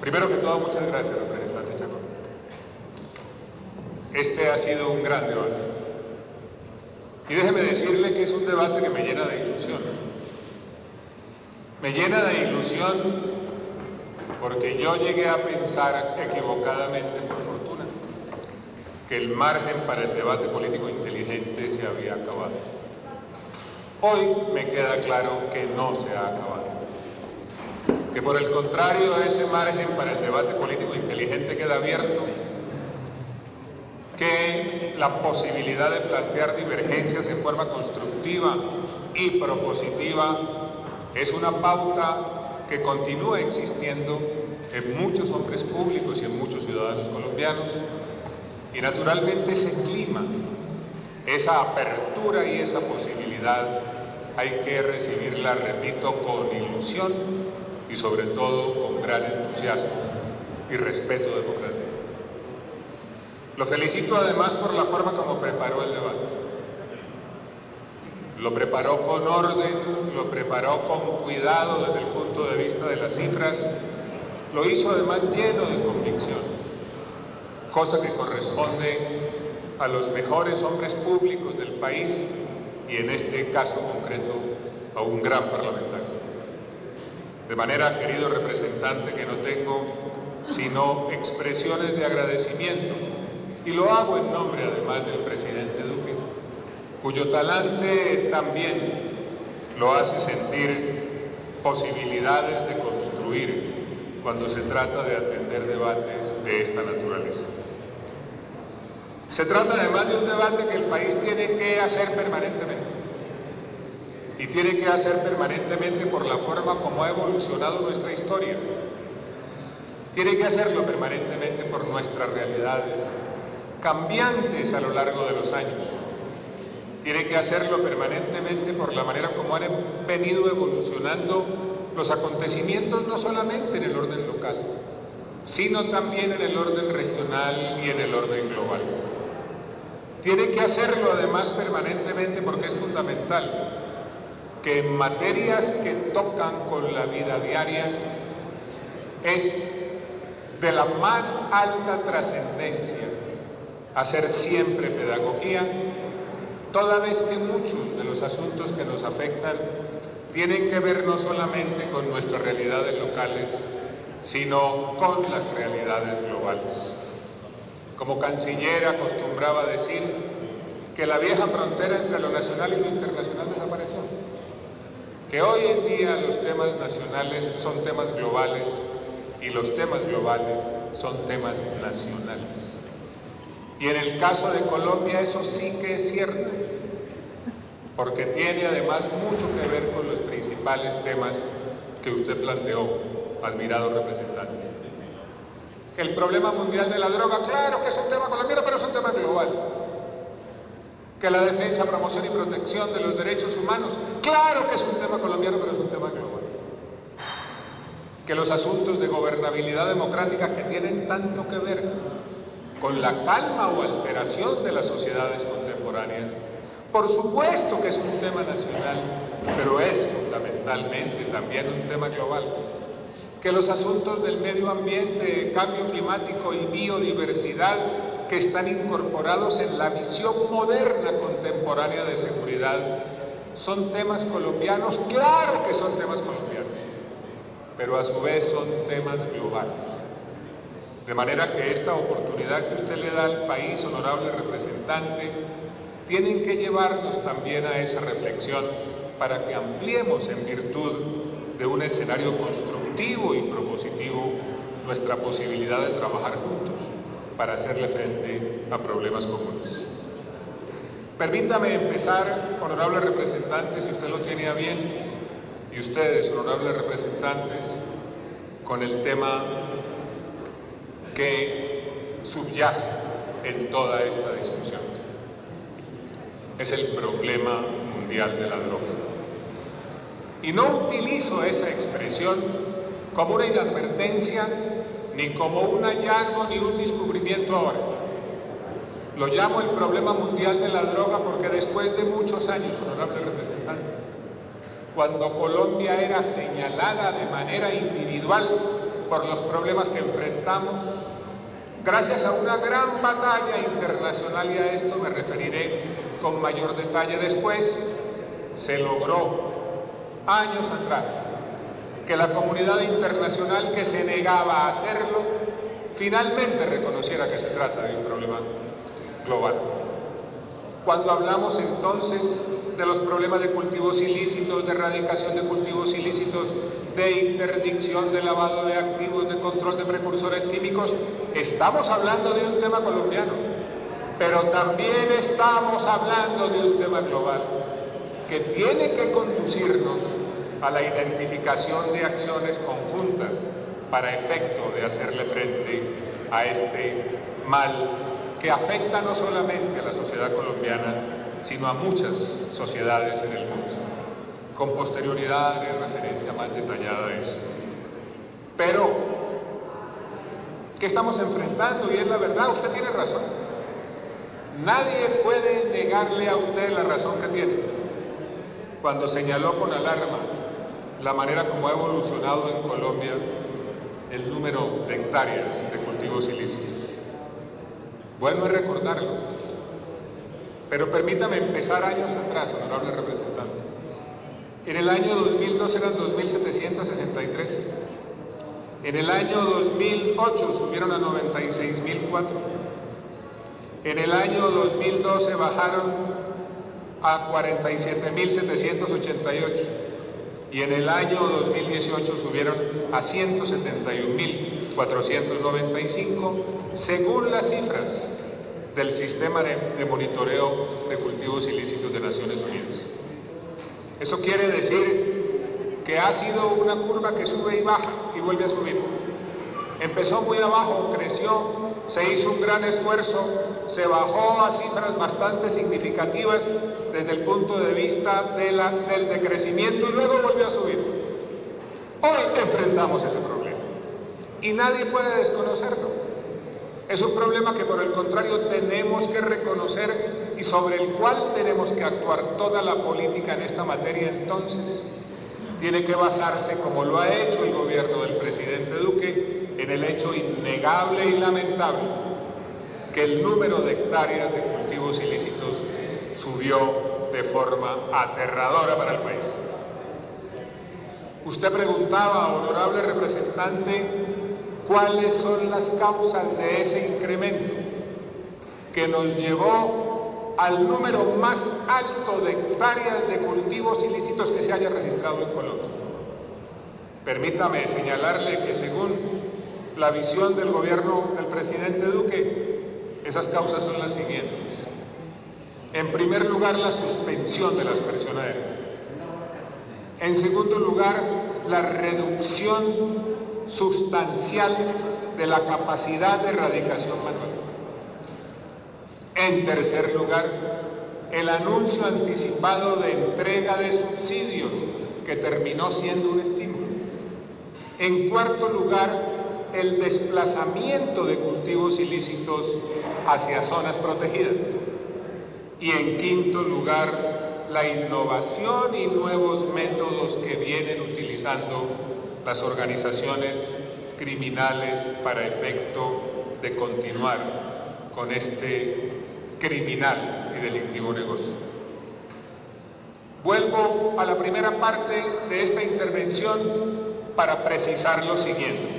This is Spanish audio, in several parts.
Primero que todo, muchas gracias, representante Chacón. Este ha sido un gran debate. Y déjeme decirle que es un debate que me llena de ilusión. Me llena de ilusión porque yo llegué a pensar equivocadamente, por fortuna, que el margen para el debate político inteligente se había acabado. Hoy me queda claro que no se ha acabado. Que por el contrario, ese margen para el debate político inteligente queda abierto, que la posibilidad de plantear divergencias en forma constructiva y propositiva es una pauta que continúa existiendo en muchos hombres públicos y en muchos ciudadanos colombianos, y naturalmente ese clima, esa apertura y esa posibilidad hay que recibirla, repito, con ilusión y sobre todo con gran entusiasmo y respeto democrático. Lo felicito además por la forma como preparó el debate. Lo preparó con orden, lo preparó con cuidado desde el punto de vista de las cifras, lo hizo además lleno de convicción, cosa que corresponde a los mejores hombres públicos del país y en este caso concreto a un gran parlamentario. De manera, querido representante, que no tengo sino expresiones de agradecimiento, y lo hago en nombre además del presidente Duque, cuyo talante también lo hace sentir posibilidades de construir cuando se trata de atender debates de esta naturaleza. Se trata además de un debate que el país tiene que hacer permanentemente. Y tiene que hacer permanentemente por la forma como ha evolucionado nuestra historia. Tiene que hacerlo permanentemente por nuestras realidades, cambiantes a lo largo de los años. Tiene que hacerlo permanentemente por la manera como han venido evolucionando los acontecimientos, no solamente en el orden local, sino también en el orden regional y en el orden global. Tiene que hacerlo además permanentemente porque es fundamental que en materias que tocan con la vida diaria es de la más alta trascendencia hacer siempre pedagogía, toda vez que muchos de los asuntos que nos afectan tienen que ver no solamente con nuestras realidades locales, sino con las realidades globales. Como canciller acostumbraba a decir que la vieja frontera entre lo nacional y lo internacional desapareció, que hoy en día los temas nacionales son temas globales y los temas globales son temas nacionales. Y en el caso de Colombia eso sí que es cierto, porque tiene además mucho que ver con los principales temas que usted planteó, admirado representante. El problema mundial de la droga, claro que es un tema colombiano, pero es un tema global. Que la defensa, promoción y protección de los derechos humanos, claro que es un tema colombiano, pero es un tema global. Que los asuntos de gobernabilidad democrática que tienen tanto que ver con la calma o alteración de las sociedades contemporáneas, por supuesto que es un tema nacional, pero es fundamentalmente también un tema global. Que los asuntos del medio ambiente, cambio climático y biodiversidad que están incorporados en la visión moderna contemporánea de seguridad son temas colombianos, claro que son temas colombianos, pero a su vez son temas globales. De manera que esta oportunidad que usted le da al país, honorable representante, tienen que llevarnos también a esa reflexión para que ampliemos en virtud de un escenario constructivo y propositivo nuestra posibilidad de trabajar juntos para hacerle frente a problemas comunes. Permítame empezar, honorable representante, si usted lo tiene a bien, y ustedes, honorables representantes, con el tema que subyace en toda esta discusión. Es el problema mundial de la droga. Y no utilizo esa expresión como una inadvertencia, ni como un hallazgo, ni un descubrimiento ahora. Lo llamo el problema mundial de la droga porque después de muchos años, honorable representante, cuando Colombia era señalada de manera individual por los problemas que enfrentamos, gracias a una gran batalla internacional, y a esto me referiré con mayor detalle después, se logró años atrás que la comunidad internacional, que se negaba a hacerlo, finalmente reconociera que se trata de un problema global. Cuando hablamos entonces de los problemas de cultivos ilícitos, de erradicación de cultivos ilícitos, de interdicción, de lavado de activos, de control de precursores químicos, estamos hablando de un tema colombiano, pero también estamos hablando de un tema global que tiene que conducirnos a la identificación de acciones conjuntas para efecto de hacerle frente a este mal que afecta no solamente a la sociedad colombiana, sino a muchas sociedades en el mundo. Con posterioridad haré referencia más detallada a eso. Pero, ¿qué estamos enfrentando? Y es la verdad, usted tiene razón. Nadie puede negarle a usted la razón que tiene cuando señaló con alarma la manera como ha evolucionado en Colombia el número de hectáreas de cultivos ilícitos. Bueno es recordarlo, pero permítame empezar años atrás, honorable representante. En el año 2002 eran 2.763, en el año 2008 subieron a 96.004, en el año 2012 bajaron a 47.788 y en el año 2018 subieron a 171.495, según las cifras del Sistema de Monitoreo de Cultivos Ilícitos de Naciones Unidas. Eso quiere decir que ha sido una curva que sube y baja y vuelve a subir. Empezó muy abajo, creció, se hizo un gran esfuerzo, se bajó a cifras bastante significativas desde el punto de vista del decrecimiento y luego volvió a subir. Hoy enfrentamos ese problema y nadie puede desconocerlo. Es un problema que por el contrario tenemos que reconocer y sobre el cual tenemos que actuar. Toda la política en esta materia entonces tiene que basarse, como lo ha hecho el gobierno del presidente Duque, en el hecho innegable y lamentable que el número de hectáreas de cultivos ilícitos subió de forma aterradora para el país. Usted preguntaba, honorable representante, cuáles son las causas de ese incremento que nos llevó al número más alto de hectáreas de cultivos ilícitos que se haya registrado en Colombia. Permítame señalarle que según la visión del gobierno del presidente Duque, esas causas son las siguientes. En primer lugar, la suspensión de la aspersión aérea. En segundo lugar, la reducción sustancial de la capacidad de erradicación manual. En tercer lugar, el anuncio anticipado de entrega de subsidios, que terminó siendo un estímulo. En cuarto lugar, el desplazamiento de cultivos ilícitos hacia zonas protegidas. Y en quinto lugar, la innovación y nuevos métodos que vienen utilizando las organizaciones criminales para efecto de continuar con este criminal y delictivo negocio. Vuelvo a la primera parte de esta intervención para precisar lo siguiente.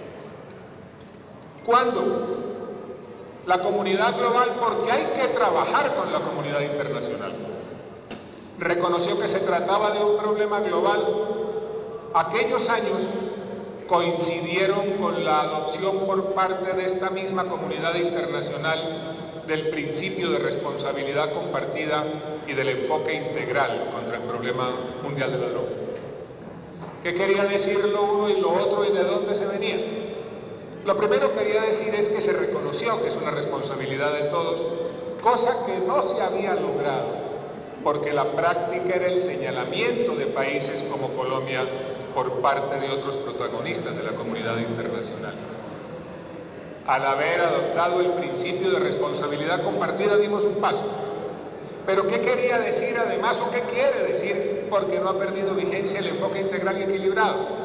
Cuando la comunidad global, porque hay que trabajar con la comunidad internacional, reconoció que se trataba de un problema global, aquellos años coincidieron con la adopción por parte de esta misma comunidad internacional del principio de responsabilidad compartida y del enfoque integral contra el problema mundial de la droga. ¿Qué quería decir lo uno y lo otro y de dónde se venía? Lo primero que quería decir es que se reconoció que es una responsabilidad de todos, cosa que no se había logrado, porque la práctica era el señalamiento de países como Colombia por parte de otros protagonistas de la comunidad internacional. Al haber adoptado el principio de responsabilidad compartida, dimos un paso. Pero ¿qué quería decir además o qué quiere decir? Porque no ha perdido vigencia el enfoque integral y equilibrado.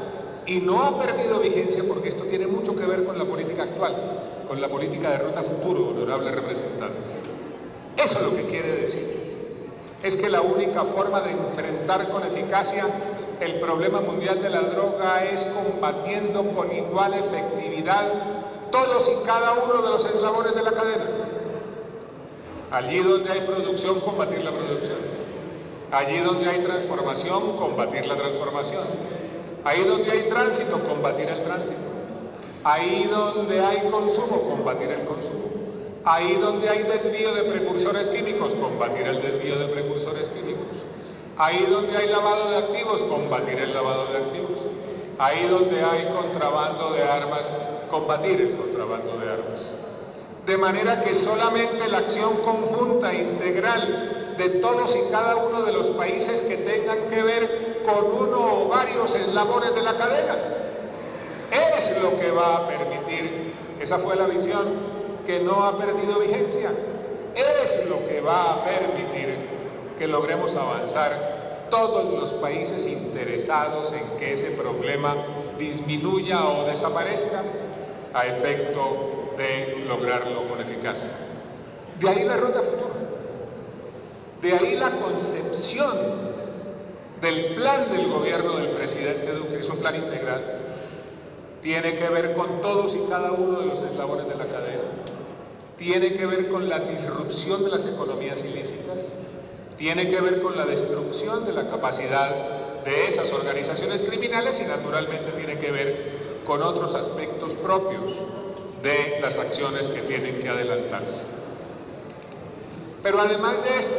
Y no ha perdido vigencia porque esto tiene mucho que ver con la política actual, con la política de ruta futuro, honorable representante. Eso es lo que quiere decir. Es que la única forma de enfrentar con eficacia el problema mundial de la droga es combatiendo con igual efectividad todos y cada uno de los eslabones de la cadena. Allí donde hay producción, combatir la producción. Allí donde hay transformación, combatir la transformación. Ahí donde hay tránsito, combatir el tránsito. Ahí donde hay consumo, combatir el consumo. Ahí donde hay desvío de precursores químicos, combatir el desvío de precursores químicos. Ahí donde hay lavado de activos, combatir el lavado de activos. Ahí donde hay contrabando de armas, combatir el contrabando de armas. De manera que solamente la acción conjunta e integral de todos y cada uno de los países que tengan que ver con uno o varios eslabones de la cadena es lo que va a permitir, esa fue la visión que no ha perdido vigencia, es lo que va a permitir que logremos avanzar todos los países interesados en que ese problema disminuya o desaparezca a efecto de lograrlo con eficacia. De ahí la ruta futura, de ahí la concepción del plan del gobierno del presidente Duque. Es un plan integral, tiene que ver con todos y cada uno de los eslabones de la cadena, tiene que ver con la disrupción de las economías ilícitas, tiene que ver con la destrucción de la capacidad de esas organizaciones criminales y naturalmente tiene que ver con otros aspectos propios de las acciones que tienen que adelantarse. Pero además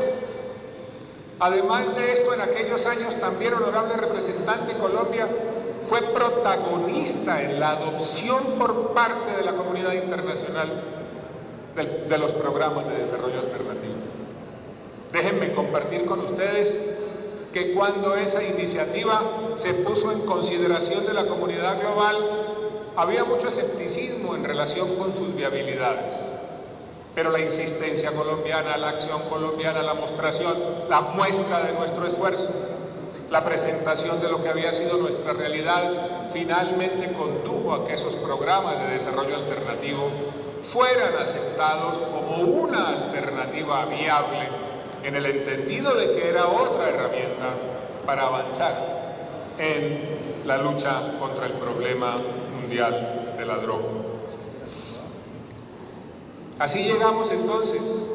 de esto, en aquellos años también, honorable representante, Colombia fue protagonista en la adopción por parte de la comunidad internacional de los programas de desarrollo alternativo. Déjenme compartir con ustedes que cuando esa iniciativa se puso en consideración de la comunidad global, había mucho escepticismo en relación con sus viabilidades. Pero la insistencia colombiana, la acción colombiana, la mostración, la muestra de nuestro esfuerzo, la presentación de lo que había sido nuestra realidad, finalmente condujo a que esos programas de desarrollo alternativo fueran aceptados como una alternativa viable, en el entendido de que era otra herramienta para avanzar en la lucha contra el problema mundial de la droga. Así llegamos entonces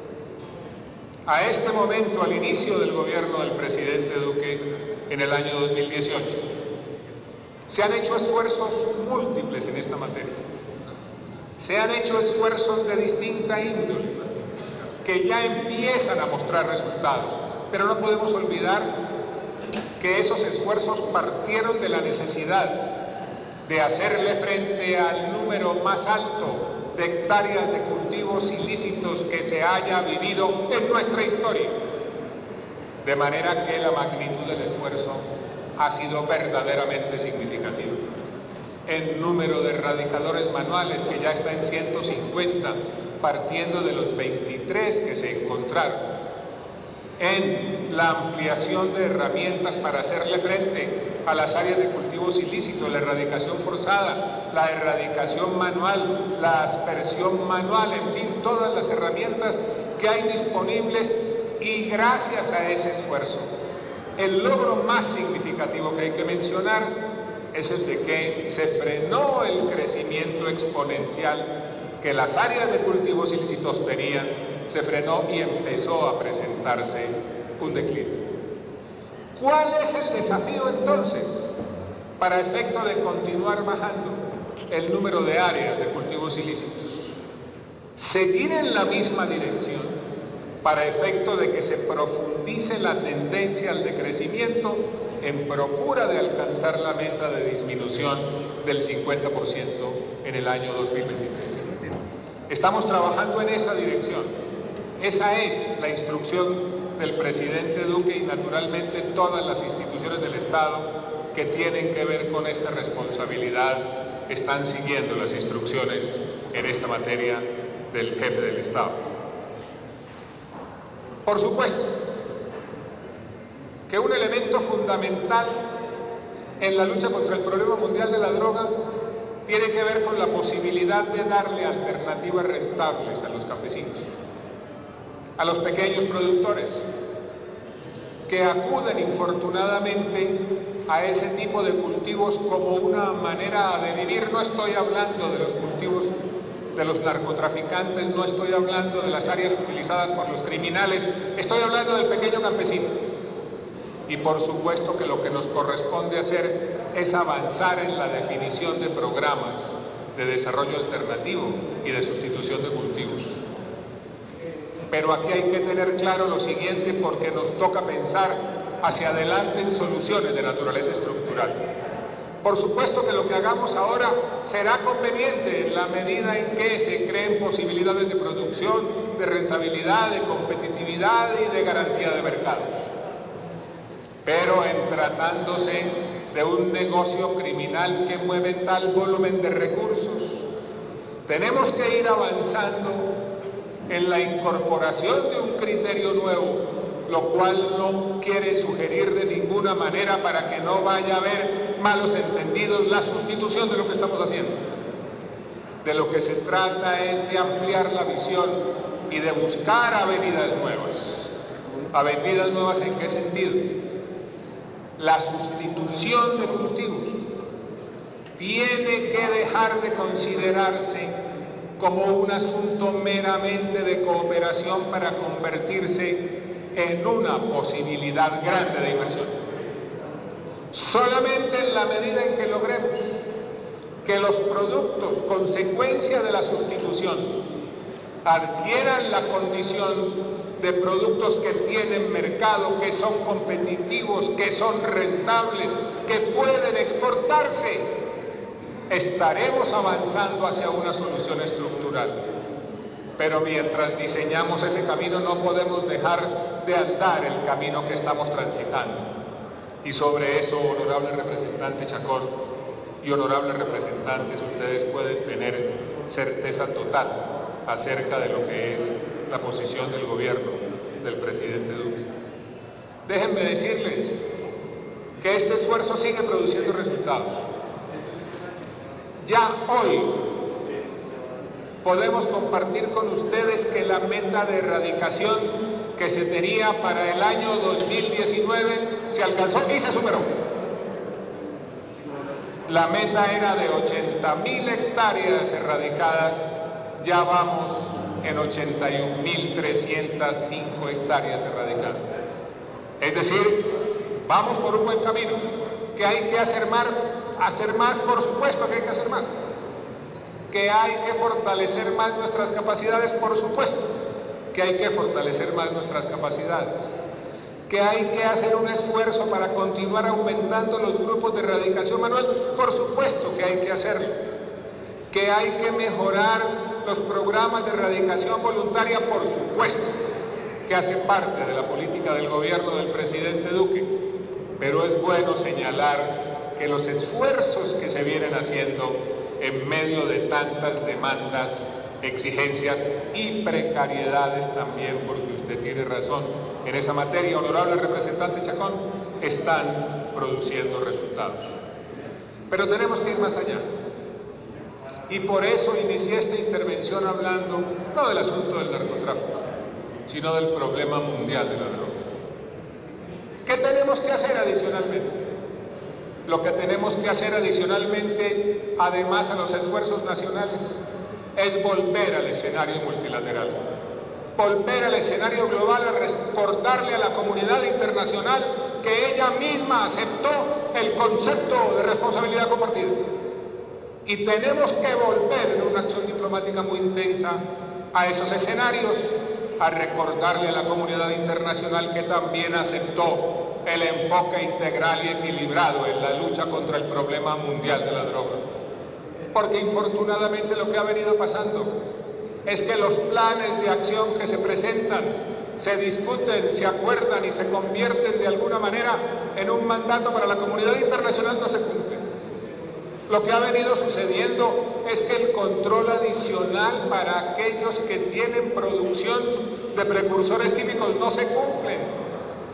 a este momento, al inicio del gobierno del presidente Duque en el año 2018. Se han hecho esfuerzos múltiples en esta materia. Se han hecho esfuerzos de distinta índole que ya empiezan a mostrar resultados, pero no podemos olvidar que esos esfuerzos partieron de la necesidad de hacerle frente al número más alto de hectáreas de cultivos ilícitos que se haya vivido en nuestra historia. De manera que la magnitud del esfuerzo ha sido verdaderamente significativa. El número de erradicadores manuales, que ya está en 150, partiendo de los 23 que se encontraron, en la ampliación de herramientas para hacerle frente a las áreas de cultivos ilícitos, la erradicación forzada, la erradicación manual, la aspersión manual, en fin, todas las herramientas que hay disponibles. Y gracias a ese esfuerzo, el logro más significativo que hay que mencionar es el de que se frenó el crecimiento exponencial que las áreas de cultivos ilícitos tenían, se frenó y empezó a presentarse un declive. ¿Cuál es el desafío entonces para efecto de continuar bajando el número de áreas de cultivos ilícitos? Seguir en la misma dirección para efecto de que se profundice la tendencia al decrecimiento en procura de alcanzar la meta de disminución del 50% en el año 2023. Estamos trabajando en esa dirección. Esa es la instrucción del presidente Duque y naturalmente todas las instituciones del Estado que tienen que ver con esta responsabilidad están siguiendo las instrucciones en esta materia del jefe del Estado. Por supuesto que un elemento fundamental en la lucha contra el problema mundial de la droga tiene que ver con la posibilidad de darle alternativas rentables a los campesinos, a los pequeños productores, que acuden infortunadamente a ese tipo de cultivos como una manera de vivir. No estoy hablando de los cultivos de los narcotraficantes, no estoy hablando de las áreas utilizadas por los criminales, estoy hablando del pequeño campesino. Y por supuesto que lo que nos corresponde hacer es avanzar en la definición de programas de desarrollo alternativo y de sustitución de cultivos. Pero aquí hay que tener claro lo siguiente, porque nos toca pensar hacia adelante en soluciones de naturaleza estructural. Por supuesto que lo que hagamos ahora será conveniente en la medida en que se creen posibilidades de producción, de rentabilidad, de competitividad y de garantía de mercados. Pero en tratándose de un negocio criminal que mueve tal volumen de recursos, tenemos que ir avanzando en la incorporación de un criterio nuevo, lo cual no quiere sugerir de ninguna manera, para que no vaya a haber malos entendidos, la sustitución de lo que estamos haciendo. De lo que se trata es de ampliar la visión y de buscar avenidas nuevas. ¿Avenidas nuevas en qué sentido? La sustitución de cultivos tiene que dejar de considerarse como un asunto meramente de cooperación para convertirse en una posibilidad grande de inversión. Solamente en la medida en que logremos que los productos, consecuencia de la sustitución, adquieran la condición de productos que tienen mercado, que son competitivos, que son rentables, que pueden exportarse, estaremos avanzando hacia una solución estructural. Pero mientras diseñamos ese camino, no podemos dejar de andar el camino que estamos transitando. Y sobre eso, honorable representante Chacón y honorables representantes, ustedes pueden tener certeza total acerca de lo que es la posición del gobierno del presidente Duque. Déjenme decirles que este esfuerzo sigue produciendo resultados. Ya hoy podemos compartir con ustedes que la meta de erradicación que se tenía para el año 2019 se alcanzó y se superó. La meta era de 80.000 hectáreas erradicadas, ya vamos en 81.305 hectáreas erradicadas. Es decir, vamos por un buen camino. ¿Que hay que hacer más? Por supuesto que hay que hacer más. ¿Que hay que fortalecer más nuestras capacidades? Por supuesto que hay que fortalecer más nuestras capacidades. ¿Que hay que hacer un esfuerzo para continuar aumentando los grupos de erradicación manual? Por supuesto que hay que hacerlo. ¿Que hay que mejorar los programas de erradicación voluntaria? Por supuesto que hace parte de la política del gobierno del presidente Duque, pero es bueno señalar que los esfuerzos que se vienen haciendo en medio de tantas demandas, exigencias y precariedades también, porque usted tiene razón en esa materia, honorable representante Chacón, están produciendo resultados. Pero tenemos que ir más allá. Y por eso inicié esta intervención hablando no del asunto del narcotráfico, sino del problema mundial de la droga. ¿Qué tenemos que hacer adicionalmente? Lo que tenemos que hacer adicionalmente, además a los esfuerzos nacionales, es volver al escenario multilateral, volver al escenario global, a recordarle a la comunidad internacional que ella misma aceptó el concepto de responsabilidad compartida. Y tenemos que volver en una acción diplomática muy intensa a esos escenarios, a recordarle a la comunidad internacional que también aceptó el enfoque integral y equilibrado en la lucha contra el problema mundial de la droga. Porque infortunadamente lo que ha venido pasando es que los planes de acción que se presentan, se discuten, se acuerdan y se convierten de alguna manera en un mandato para la comunidad internacional, no se cumplen. Lo que ha venido sucediendo es que el control adicional para aquellos que tienen producción de precursores químicos no se cumplen.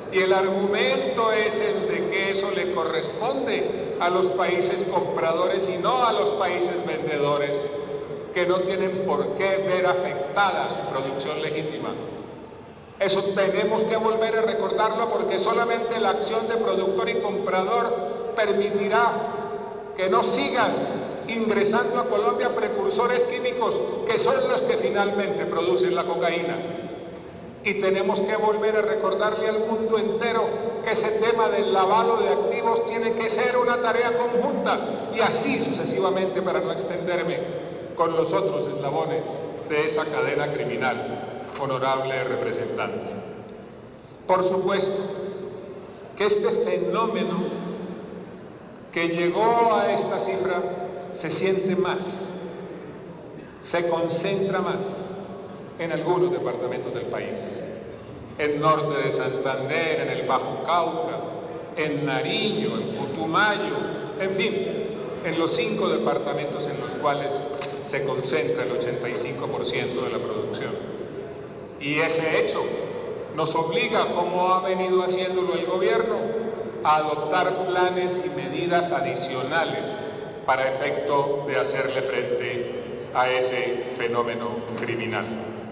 Y el argumento es el de que eso le corresponde a los países compradores y no a los países vendedores, que no tienen por qué ver afectada su producción legítima. Eso tenemos que volver a recordarlo, porque solamente la acción de productor y comprador permitirá que no sigan ingresando a Colombia precursores químicos que son los que finalmente producen la cocaína. Y tenemos que volver a recordarle al mundo entero que ese tema del lavado de activos tiene que ser una tarea conjunta, y así sucesivamente, para no extenderme con los otros eslabones de esa cadena criminal, honorable representante. Por supuesto que este fenómeno que llegó a esta cifra se siente más, se concentra más en algunos departamentos del país, en norte de Santander, en el Bajo Cauca, en Nariño, en Putumayo, en fin, en los 5 departamentos en los cuales se concentra el 85% de la producción. Y ese hecho nos obliga, como ha venido haciéndolo el gobierno, a adoptar planes y medidas adicionales para efecto de hacerle frente a ese fenómeno criminal.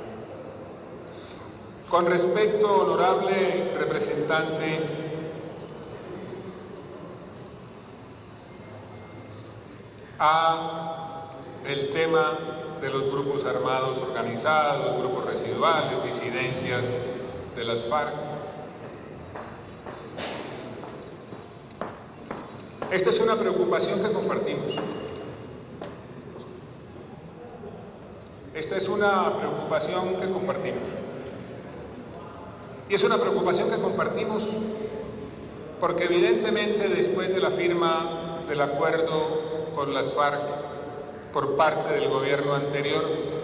Con respecto, honorable representante, a el tema de los grupos armados organizados, grupos residuales, disidencias de las FARC. Esta es una preocupación que compartimos. Esta es una preocupación que compartimos. Y es una preocupación que compartimos porque evidentemente después de la firma del acuerdo con las FARC por parte del gobierno anterior,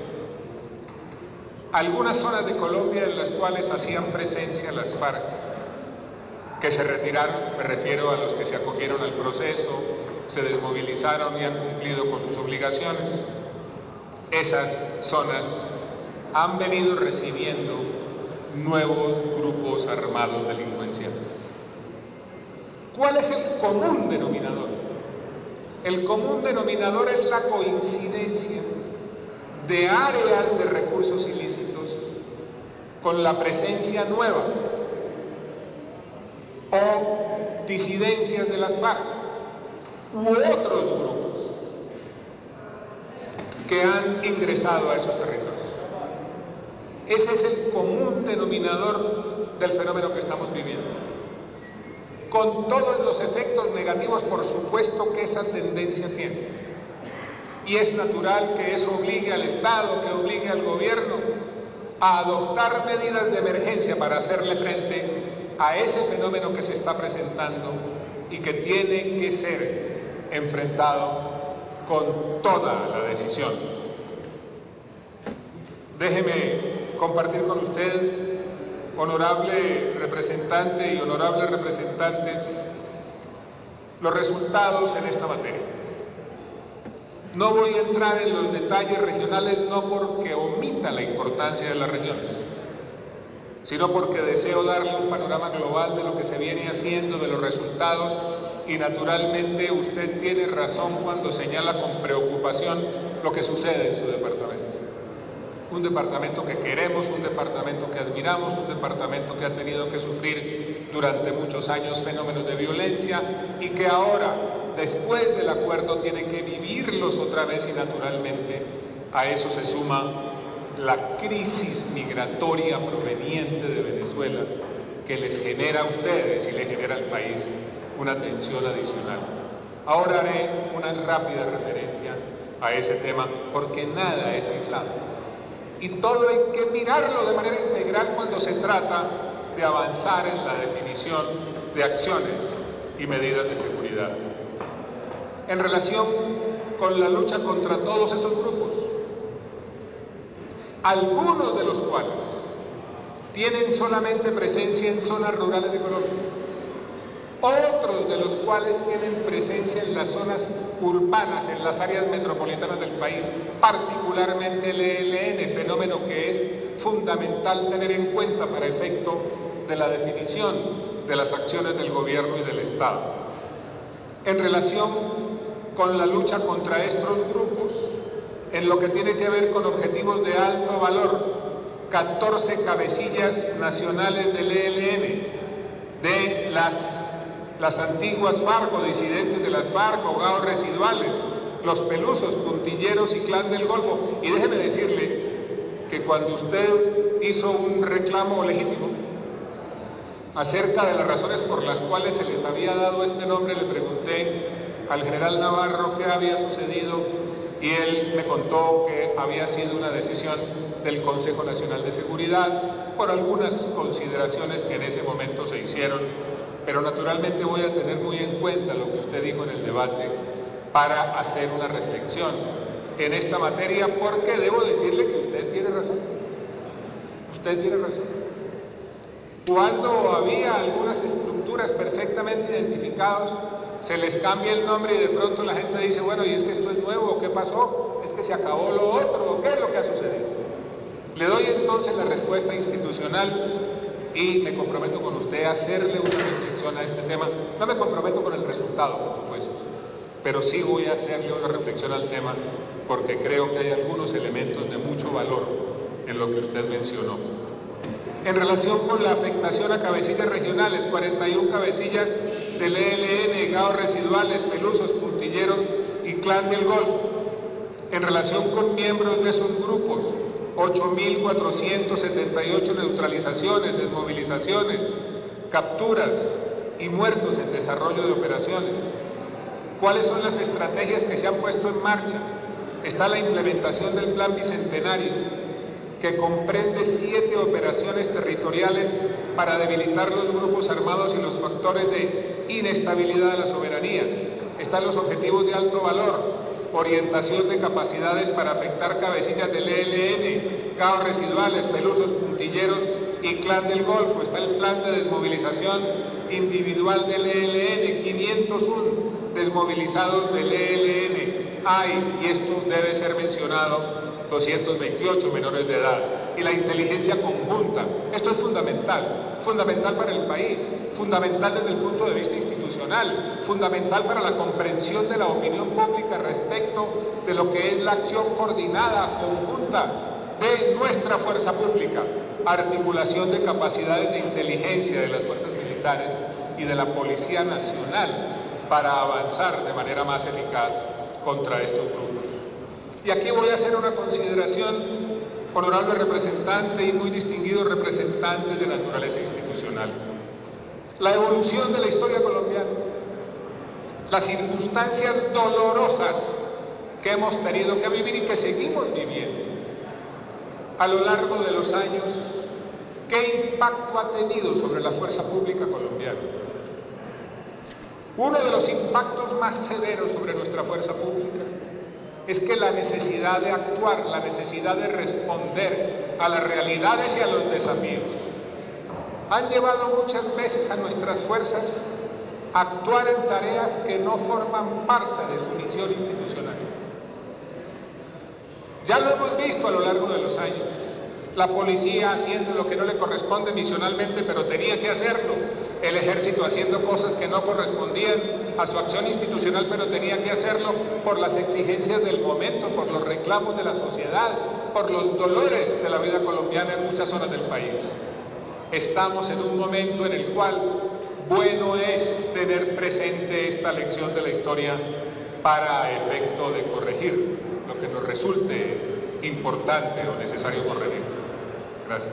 algunas zonas de Colombia en las cuales hacían presencia las FARC, que se retiraron, me refiero a los que se acogieron al proceso, se desmovilizaron y han cumplido con sus obligaciones, esas zonas han venido recibiendo nuevos grupos armados delincuenciales. ¿Cuál es el común denominador? El común denominador es la coincidencia de áreas de recursos ilícitos con la presencia nueva o disidencias de las FARC u otros grupos que han ingresado a esos territorios. Ese es el común denominador del fenómeno que estamos viviendo. Con todos los efectos negativos, por supuesto, que esa tendencia tiene. Y es natural que eso obligue al Estado, que obligue al gobierno a adoptar medidas de emergencia para hacerle frente a ese fenómeno que se está presentando y que tiene que ser enfrentado con toda la decisión. Déjeme compartir con usted, honorable representante y honorables representantes, los resultados en esta materia. No voy a entrar en los detalles regionales, no porque omita la importancia de las regiones, sino porque deseo darle un panorama global de lo que se viene haciendo, de los resultados, y naturalmente usted tiene razón cuando señala con preocupación lo que sucede en su departamento. Un departamento que queremos, un departamento que admiramos, un departamento que ha tenido que sufrir durante muchos años fenómenos de violencia y que ahora, después del acuerdo, tiene que vivirlos otra vez, y naturalmente a eso se suma la crisis migratoria proveniente de Venezuela, que les genera a ustedes y le genera al país una tensión adicional. Ahora haré una rápida referencia a ese tema, porque nada es aislado. Y todo hay que mirarlo de manera integral cuando se trata de avanzar en la definición de acciones y medidas de seguridad. En relación con la lucha contra todos esos grupos, algunos de los cuales tienen solamente presencia en zonas rurales de Colombia, otros de los cuales tienen presencia en las zonas urbanas, en las áreas metropolitanas del país, particularmente el ELN, fenómeno que es fundamental tener en cuenta para efecto de la definición de las acciones del gobierno y del Estado. En relación con la lucha contra estos grupos, en lo que tiene que ver con objetivos de alto valor, 14 cabecillas nacionales del ELN, de las antiguas FARC o disidentes de las FARC o GAO residuales, los Pelusos, Puntilleros y Clan del Golfo. Y déjeme decirle que cuando usted hizo un reclamo legítimo acerca de las razones por las cuales se les había dado este nombre, le pregunté al general Navarro qué había sucedido y él me contó que había sido una decisión del Consejo Nacional de Seguridad por algunas consideraciones que en ese momento se hicieron, pero naturalmente voy a tener muy en cuenta lo que usted dijo en el debate para hacer una reflexión en esta materia, porque debo decirle que usted tiene razón. Usted tiene razón. Cuando había algunas estructuras perfectamente identificadas, se les cambia el nombre y de pronto la gente dice, bueno, ¿y es que esto es nuevo? ¿Qué pasó? ¿Es que se acabó lo otro? ¿Qué es lo que ha sucedido? Le doy entonces la respuesta institucional y me comprometo con usted a hacerle una reflexión a este tema. No me comprometo con el resultado, por supuesto, pero sí voy a hacerle una reflexión al tema porque creo que hay algunos elementos de mucho valor en lo que usted mencionó. En relación con la afectación a cabecillas regionales, 41 cabecillas del ELN, GAO residuales, Pelusos, Puntilleros y Clan del Golfo. En relación con miembros de esos grupos, 8.478 neutralizaciones, desmovilizaciones, capturas y muertos en desarrollo de operaciones. ¿Cuáles son las estrategias que se han puesto en marcha? Está la implementación del Plan Bicentenario, que comprende 7 operaciones territoriales para debilitar los grupos armados y los factores de inestabilidad de la soberanía. Están los objetivos de alto valor, orientación de capacidades para afectar cabecillas del ELN, GAO residuales, Pelusos, Puntilleros y Clan del Golfo. Está el plan de desmovilización individual del ELN, 501 desmovilizados del ELN. Hay, y esto debe ser mencionado, 228 menores de edad. Y la inteligencia conjunta, esto es fundamental, fundamental para el país, fundamental desde el punto de vista institucional, fundamental para la comprensión de la opinión pública respecto de lo que es la acción coordinada, conjunta de nuestra fuerza pública, articulación de capacidades de inteligencia de las fuerzas militares y de la Policía Nacional para avanzar de manera más eficaz contra estos grupos. Y aquí voy a hacer una consideración, honorable representante y muy distinguido representante de naturaleza institucional. La evolución de la historia colombiana, las circunstancias dolorosas que hemos tenido que vivir y que seguimos viviendo a lo largo de los años, ¿qué impacto ha tenido sobre la fuerza pública colombiana? Uno de los impactos más severos sobre nuestra fuerza pública es que la necesidad de actuar, la necesidad de responder a las realidades y a los desafíos, han llevado muchas veces a nuestras fuerzas a actuar en tareas que no forman parte de su misión institucional. Ya lo hemos visto a lo largo de los años, la policía haciendo lo que no le corresponde misionalmente, pero tenía que hacerlo, el ejército haciendo cosas que no correspondían a su acción institucional, pero tenía que hacerlo por las exigencias del momento, por los reclamos de la sociedad, por los dolores de la vida colombiana en muchas zonas del país. Estamos en un momento en el cual bueno es tener presente esta lección de la historia para efecto de corregir lo que nos resulte importante o necesario corregir. Gracias.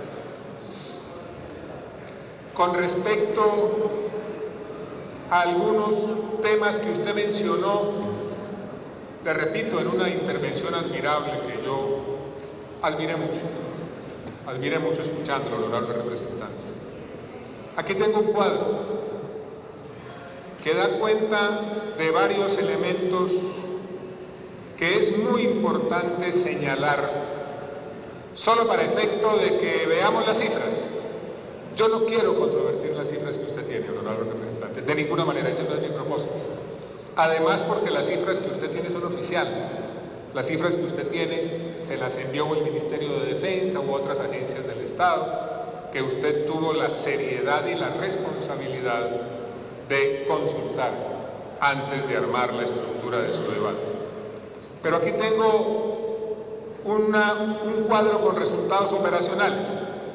Con respecto a algunos temas que usted mencionó, le repito, en una intervención admirable que yo admiré mucho escuchándolo, honorable representante. Aquí tengo un cuadro que da cuenta de varios elementos que es muy importante señalar, solo para efecto de que veamos las cifras. Yo no quiero controvertir las cifras que usted tiene, honorable representante, de ninguna manera, ese no es mi propósito. Además, porque las cifras que usted tiene son oficiales. Las cifras que usted tiene se las envió el Ministerio de Defensa u otras agencias del Estado, que usted tuvo la seriedad y la responsabilidad de consultar antes de armar la estructura de su debate. Pero aquí tengo un cuadro con resultados operacionales.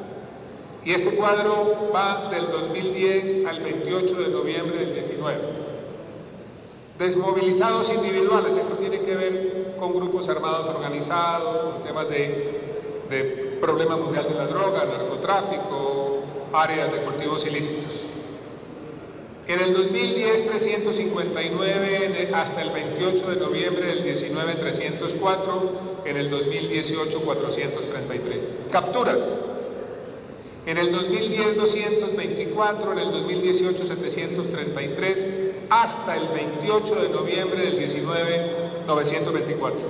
Y este cuadro va del 2010 al 28 de noviembre del 19. Desmovilizados individuales, esto tiene que ver con grupos armados organizados, con temas de problema mundial de la droga, narcotráfico, áreas de cultivos ilícitos. En el 2010, 359, hasta el 28 de noviembre del 19, 304, en el 2018, 433. Capturas. En el 2010, 224, en el 2018, 733, hasta el 28 de noviembre del 19, 924.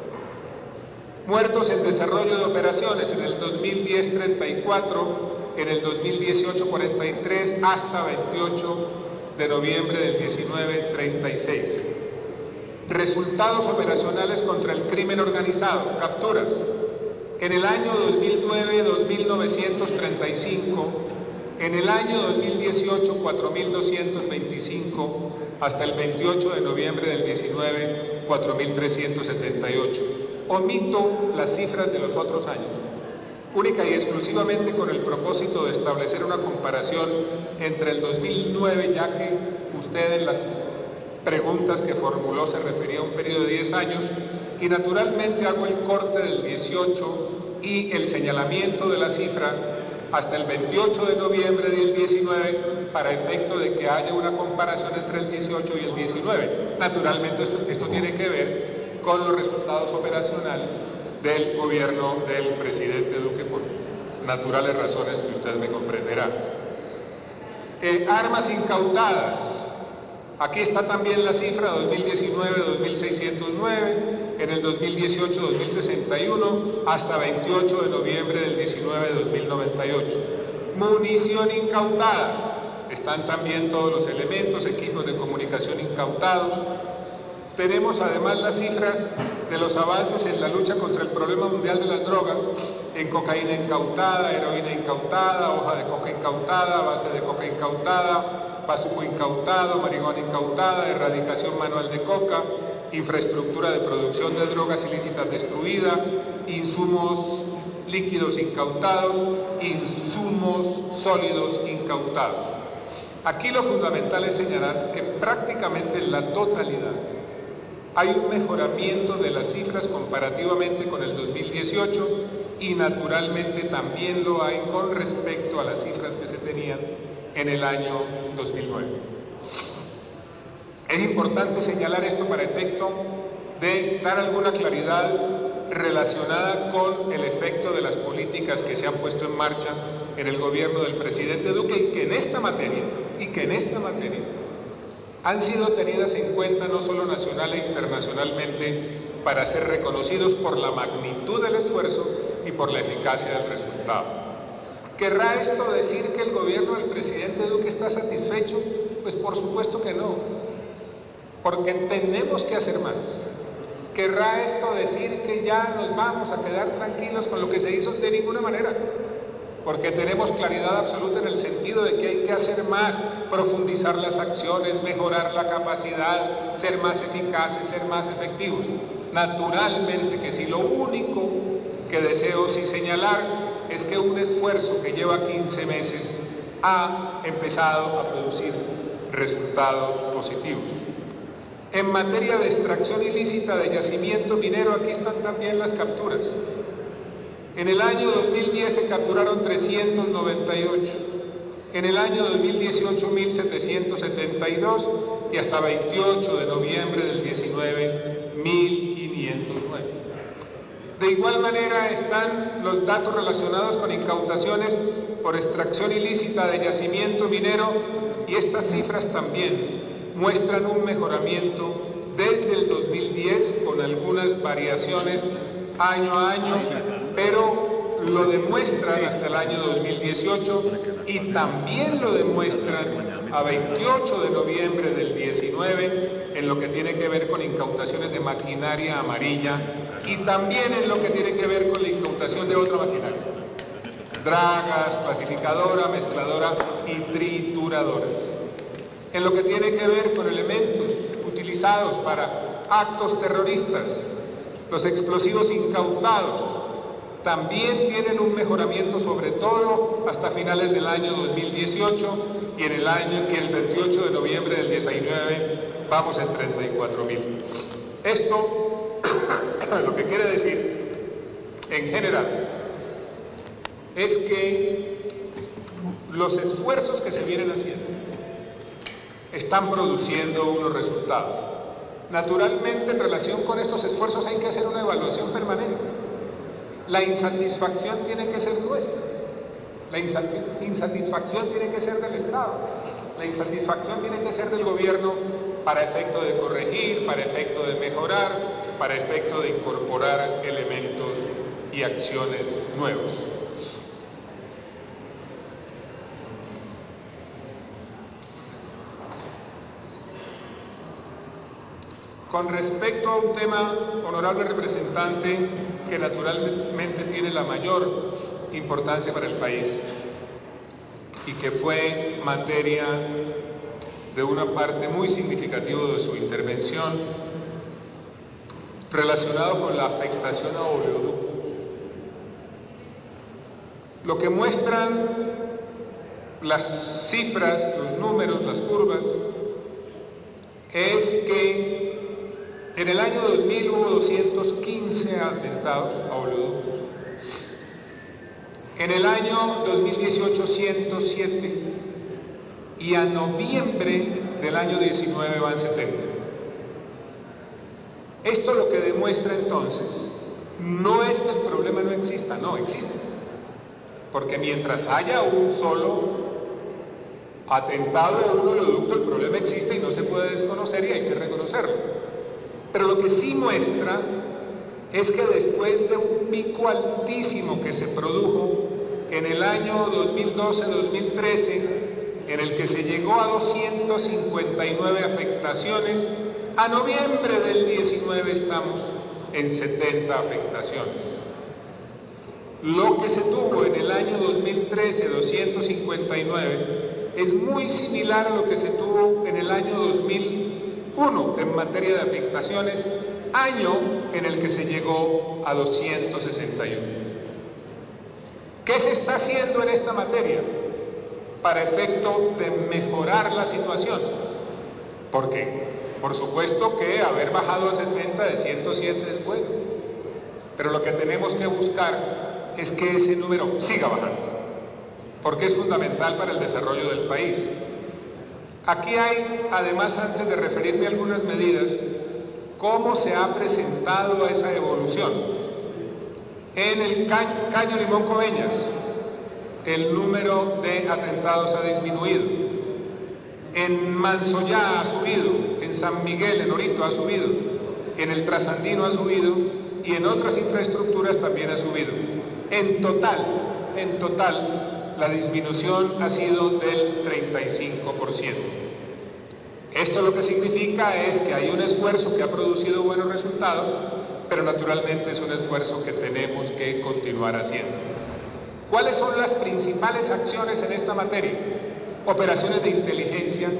Muertos en desarrollo de operaciones, en el 2010, 34, en el 2018, 43, hasta 28 de noviembre del 19, 36. Resultados operacionales contra el crimen organizado, capturas. En el año 2009, 2.935, en el año 2018, 4.225, hasta el 28 de noviembre del 19, 4.378. Omito las cifras de los otros años, única y exclusivamente con el propósito de establecer una comparación entre el 2009, ya que usted en las preguntas que formuló se refería a un periodo de 10 años, y naturalmente hago el corte del 18 y el señalamiento de la cifra hasta el 28 de noviembre del 19 para efecto de que haya una comparación entre el 18 y el 19. Naturalmente esto tiene que ver con los resultados operacionales del gobierno del presidente Duque por naturales razones que usted me comprenderá. Armas incautadas. Aquí está también la cifra, 2019, 2.609, en el 2018, 2.061, hasta 28 de noviembre del 19, 2.098. Munición incautada. Están también todos los elementos, equipos de comunicación incautados. Tenemos además las cifras de los avances en la lucha contra el problema mundial de las drogas, en cocaína incautada, heroína incautada, hoja de coca incautada, base de coca incautada, bazuco incautado, marihuana incautada, erradicación manual de coca, infraestructura de producción de drogas ilícitas destruida, insumos líquidos incautados, insumos sólidos incautados. Aquí lo fundamental es señalar que prácticamente en la totalidad hay un mejoramiento de las cifras comparativamente con el 2018 y naturalmente también lo hay con respecto a las cifras que se tenían en el año 2009. Es importante señalar esto para efecto de dar alguna claridad relacionada con el efecto de las políticas que se han puesto en marcha en el gobierno del presidente Duque y que en esta materia han sido tenidas en cuenta no solo nacional e internacionalmente para ser reconocidos por la magnitud del esfuerzo y por la eficacia del resultado. ¿Querrá esto decir que el gobierno del presidente Duque está satisfecho? Pues por supuesto que no, porque tenemos que hacer más. ¿Querrá esto decir que ya nos vamos a quedar tranquilos con lo que se hizo? De ninguna manera, porque tenemos claridad absoluta en el sentido de que hay que hacer más, profundizar las acciones, mejorar la capacidad, ser más eficaces, ser más efectivos. Naturalmente que sí, lo único que deseo sí señalar es que un esfuerzo que lleva 15 meses ha empezado a producir resultados positivos. En materia de extracción ilícita de yacimiento minero, aquí están también las capturas. En el año 2010 se capturaron 398, en el año 2018 1.772 y hasta 28 de noviembre del 19, 1.509. De igual manera están los datos relacionados con incautaciones por extracción ilícita de yacimiento minero y estas cifras también muestran un mejoramiento desde el 2010 con algunas variaciones año a año, pero lo demuestran hasta el año 2018 y también lo demuestran a 28 de noviembre del 19 en lo que tiene que ver con incautaciones de maquinaria amarilla y también en lo que tiene que ver con la incautación de otra maquinaria. dragas, clasificadora, mezcladora y trituradoras. En lo que tiene que ver con elementos utilizados para actos terroristas, los explosivos incautados también tienen un mejoramiento, sobre todo hasta finales del año 2018, y en el 28 de noviembre del 19 vamos en 34.000. Esto lo que quiere decir en general es que los esfuerzos que se vienen haciendo están produciendo unos resultados. Naturalmente, en relación con estos esfuerzos hay que hacer una evaluación permanente. La insatisfacción tiene que ser nuestra, la insatisfacción tiene que ser del Estado, la insatisfacción tiene que ser del gobierno para efecto de corregir, para efecto de mejorar, para efecto de incorporar elementos y acciones nuevos. Con respecto a un tema, honorable representante, que naturalmente tiene la mayor importancia para el país y que fue materia de una parte muy significativa de su intervención, relacionado con la afectación a oleoductos. Lo que muestran las cifras, los números, las curvas, es que en el año 2000 hubo 215 atentados a oleoductos. En el año 2018, 107. Y a noviembre del año 19 van 70. Esto lo que demuestra entonces no es que el problema no exista, no, existe. Porque mientras haya un solo atentado a un oleoducto, el problema existe y no se puede desconocer y hay que reconocerlo. Pero lo que sí muestra es que después de un pico altísimo que se produjo en el año 2012-2013, en el que se llegó a 259 afectaciones, a noviembre del 19 estamos en 70 afectaciones. Lo que se tuvo en el año 2013, 259, es muy similar a lo que se tuvo en el año 2001 en materia de afectaciones, año en el que se llegó a 261. ¿Qué se está haciendo en esta materia para efecto de mejorar la situación? Porque, por supuesto que haber bajado a 70 de 107 es bueno, pero lo que tenemos que buscar es que ese número siga bajando, porque es fundamental para el desarrollo del país. Aquí hay, además, antes de referirme a algunas medidas, cómo se ha presentado esa evolución. En el Caño Limón Coveñas, el número de atentados ha disminuido. En Mansoyá ha subido, en San Miguel, en Orito ha subido, en el Trasandino ha subido y en otras infraestructuras también ha subido. En total, la disminución ha sido del 35%. Esto lo que significa es que hay un esfuerzo que ha producido buenos resultados, pero naturalmente es un esfuerzo que tenemos que continuar haciendo. ¿Cuáles son las principales acciones en esta materia? Operaciones de inteligencia.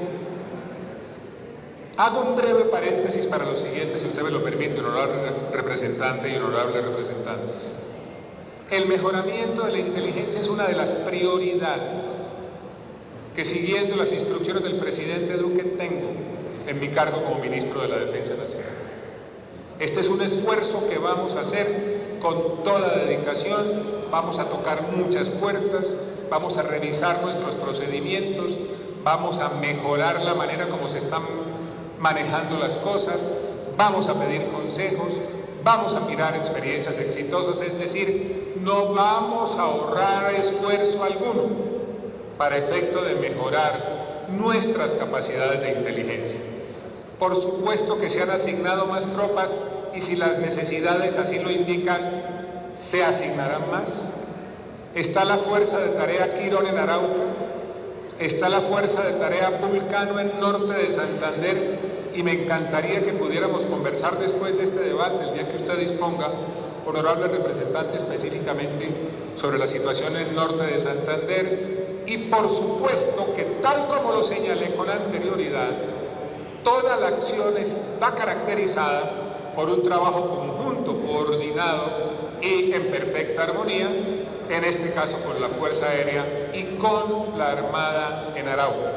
Hago un breve paréntesis para lo siguiente, si usted me lo permite, honorable representante y honorables representantes. El mejoramiento de la inteligencia es una de las prioridades que, siguiendo las instrucciones del presidente Duque, tengo en mi cargo como ministro de la Defensa Nacional. Este es un esfuerzo que vamos a hacer con toda dedicación, vamos a tocar muchas puertas, vamos a revisar nuestros procedimientos, vamos a mejorar la manera como se están manejando las cosas, vamos a pedir consejos, vamos a mirar experiencias exitosas, es decir, no vamos a ahorrar esfuerzo alguno para efecto de mejorar nuestras capacidades de inteligencia. Por supuesto que se han asignado más tropas y si las necesidades así lo indican, se asignarán más. Está la Fuerza de Tarea Quirón en Arauca, está la Fuerza de Tarea Vulcano en norte de Santander y me encantaría que pudiéramos conversar después de este debate, el día que usted disponga, honorable representante, específicamente sobre la situación en el norte de Santander, y por supuesto que, tal como lo señalé con anterioridad, toda la acción está caracterizada por un trabajo conjunto, coordinado y en perfecta armonía, en este caso con la Fuerza Aérea y con la Armada en Arauca.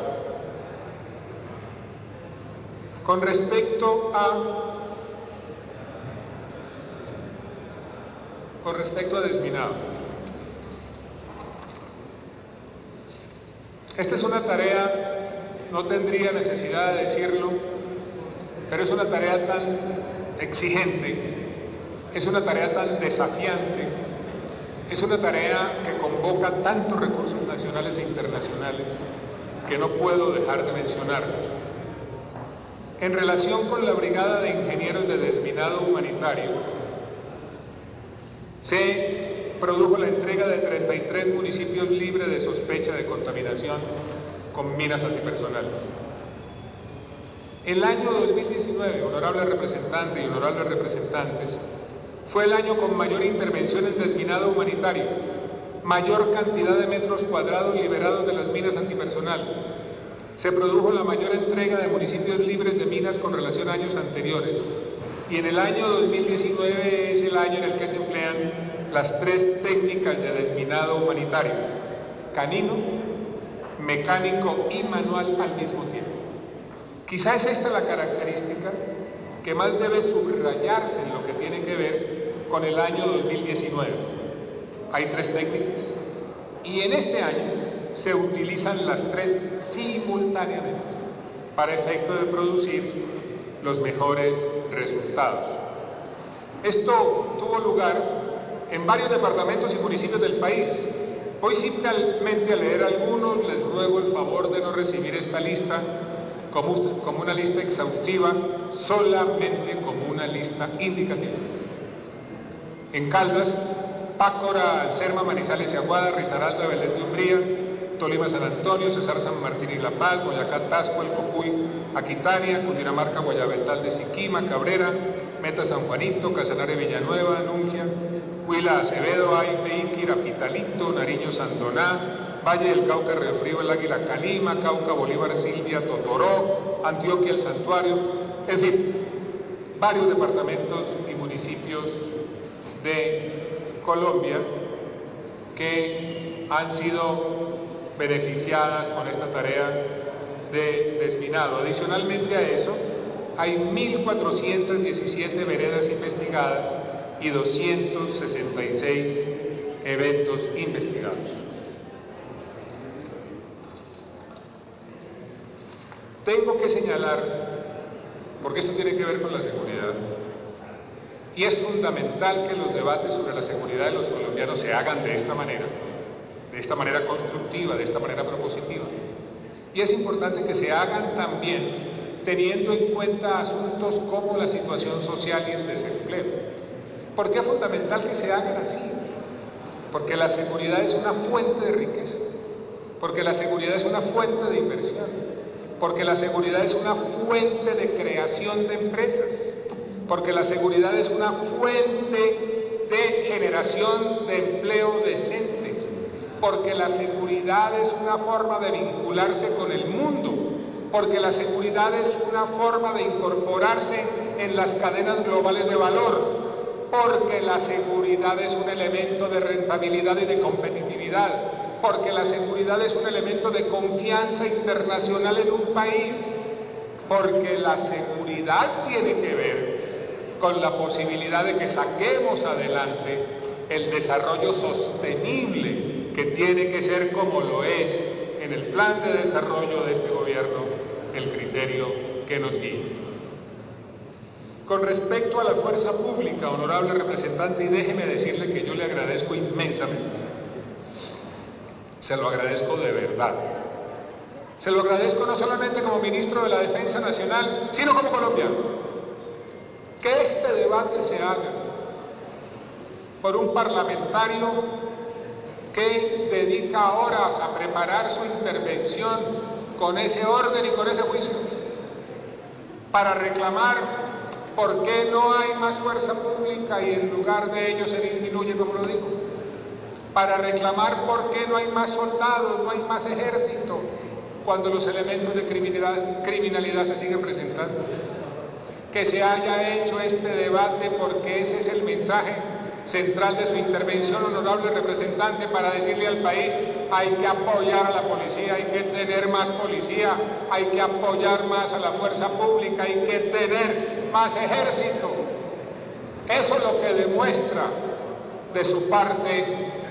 Con respecto a desminado, esta es una tarea, no tendría necesidad de decirlo, pero es una tarea tan exigente, es una tarea tan desafiante, es una tarea que convoca tantos recursos nacionales e internacionales que no puedo dejar de mencionar. En relación con la Brigada de Ingenieros de Desminado Humanitario, se produjo la entrega de 33 municipios libres de sospecha de contaminación con minas antipersonales. El año 2019, honorable representante y honorables representantes, fue el año con mayor intervención en desminado humanitario, mayor cantidad de metros cuadrados liberados de las minas antipersonal. Se produjo la mayor entrega de municipios libres de minas con relación a años anteriores. Y en el año 2019 es el año en el que se emplean las 3 técnicas de desminado humanitario: canino, mecánico y manual al mismo tiempo. Quizá es esta la característica que más debe subrayarse en lo que tiene que ver con el año 2019. Hay 3 técnicas y en este año se utilizan las 3 simultáneamente para efecto de producir los mejores resultados. Esto tuvo lugar en varios departamentos y municipios del país. Voy simplemente a leer algunos, les ruego el favor de no recibir esta lista como una lista exhaustiva, solamente como una lista indicativa. En Caldas, Pácora, Alcerma, Manizales y Aguada, Risaralda, Belén de Umbría, Tolima, San Antonio, Cesar, San Martín y La Paz, Boyacá, Tasco, El Cocuy, Aquitania, Cundinamarca, Guayabetal de Siquima, Cabrera, Meta, San Juanito, Casanare, Villanueva, Nungia, Huila, Acevedo, Aipe, Iquira, Pitalito, Nariño, Sandoná, Valle del Cauca, Río Frío, El Águila, Calima, Cauca, Bolívar, Silvia, Totoró, Antioquia, El Santuario, en fin, varios departamentos y municipios de Colombia que han sido beneficiadas con esta tarea de desminado. Adicionalmente a eso, hay 1.417 veredas investigadas y 266 eventos investigados. Tengo que señalar, porque esto tiene que ver con la seguridad, y es fundamental que los debates sobre la seguridad de los colombianos se hagan de esta manera constructiva, de esta manera propositiva. Y es importante que se hagan también teniendo en cuenta asuntos como la situación social y el desempleo. ¿Por qué es fundamental que se hagan así? Porque la seguridad es una fuente de riqueza, porque la seguridad es una fuente de inversión, porque la seguridad es una fuente de creación de empresas, porque la seguridad es una fuente de generación de empleo decente, porque la seguridad es una forma de vincularse con el mundo, porque la seguridad es una forma de incorporarse en las cadenas globales de valor, porque la seguridad es un elemento de rentabilidad y de competitividad, porque la seguridad es un elemento de confianza internacional en un país, porque la seguridad tiene que ver con la posibilidad de que saquemos adelante el desarrollo sostenible, que tiene que ser, como lo es en el plan de desarrollo de este gobierno, el criterio que nos guía. Con respecto a la fuerza pública, honorable representante, y déjeme decirle que yo le agradezco inmensamente, se lo agradezco de verdad. Se lo agradezco no solamente como ministro de la Defensa Nacional, sino como colombiano. Que este debate se haga por un parlamentario que dedica horas a preparar su intervención con ese orden y con ese juicio, para reclamar ¿Por qué no hay más fuerza pública y en lugar de ello se disminuye, como lo digo? Para reclamar por qué no hay más soldados, no hay más ejército, cuando los elementos de criminalidad se siguen presentando. Que se haya hecho este debate porque ese es el mensaje central de su intervención, honorable representante, para decirle al país: hay que apoyar a la policía, hay que tener más policía, hay que apoyar más a la fuerza pública, hay que tener más ejército. Eso lo que demuestra de su parte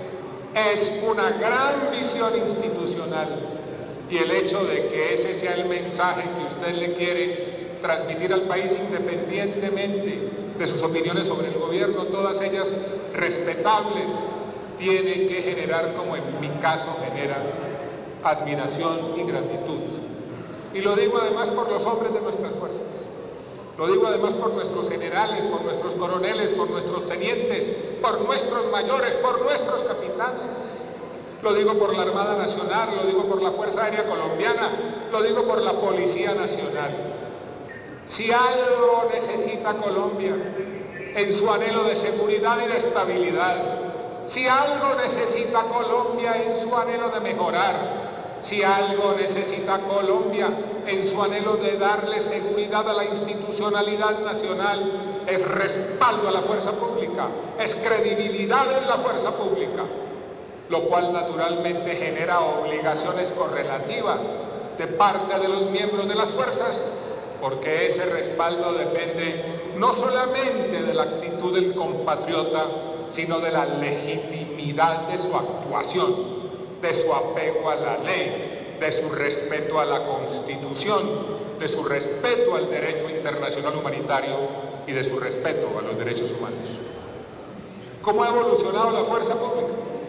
es una gran visión institucional, y el hecho de que ese sea el mensaje que usted le quiere transmitir al país, independientemente de sus opiniones sobre el gobierno, todas ellas respetables, tiene que generar, como en mi caso genera, admiración y gratitud. Y lo digo además por los hombres de nuestras fuerzas, lo digo además por nuestros generales, por nuestros coroneles, por nuestros tenientes, por nuestros mayores, por nuestros capitanes. Lo digo por la Armada Nacional, lo digo por la Fuerza Aérea Colombiana, lo digo por la Policía Nacional. Si algo necesita Colombia en su anhelo de seguridad y de estabilidad, si algo necesita Colombia en su anhelo de mejorar, si algo necesita Colombia en su anhelo de darle seguridad a la institucionalidad nacional, es respaldo a la fuerza pública, es credibilidad en la fuerza pública, lo cual naturalmente genera obligaciones correlativas de parte de los miembros de las fuerzas, porque ese respaldo depende no solamente de la actitud del compatriota, sino de la legitimidad de su actuación, de su apego a la ley, de su respeto a la Constitución, de su respeto al derecho internacional humanitario y de su respeto a los derechos humanos. ¿Cómo ha evolucionado la fuerza pública?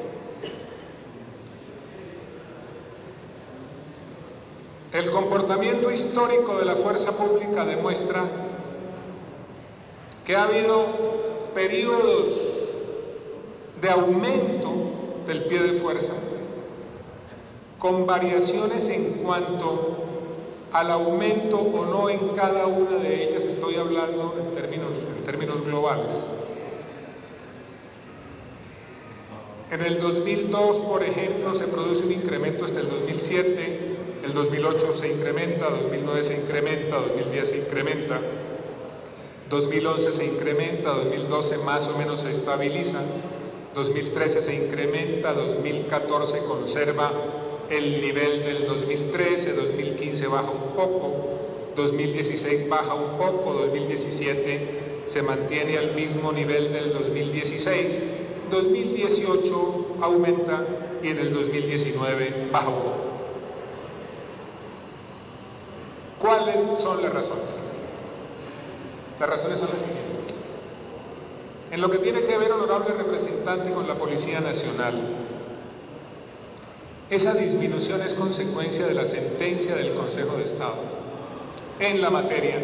El comportamiento histórico de la fuerza pública demuestra que ha habido periodos de aumento del pie de fuerza, con variaciones en cuanto al aumento o no en cada una de ellas, estoy hablando en términos globales. En el 2002, por ejemplo, se produce un incremento hasta el 2007, el 2008 se incrementa, 2009 se incrementa, 2010 se incrementa, 2011 se incrementa, 2012 más o menos se estabiliza, 2013 se incrementa, 2014 conserva el nivel del 2013, 2015 baja un poco, 2016 baja un poco, 2017 se mantiene al mismo nivel del 2016, 2018 aumenta y en el 2019 baja un poco. ¿Cuáles son las razones? Las razones son las siguientes. En lo que tiene que ver, honorable representante, con la Policía Nacional, esa disminución es consecuencia de la sentencia del Consejo de Estado en la materia,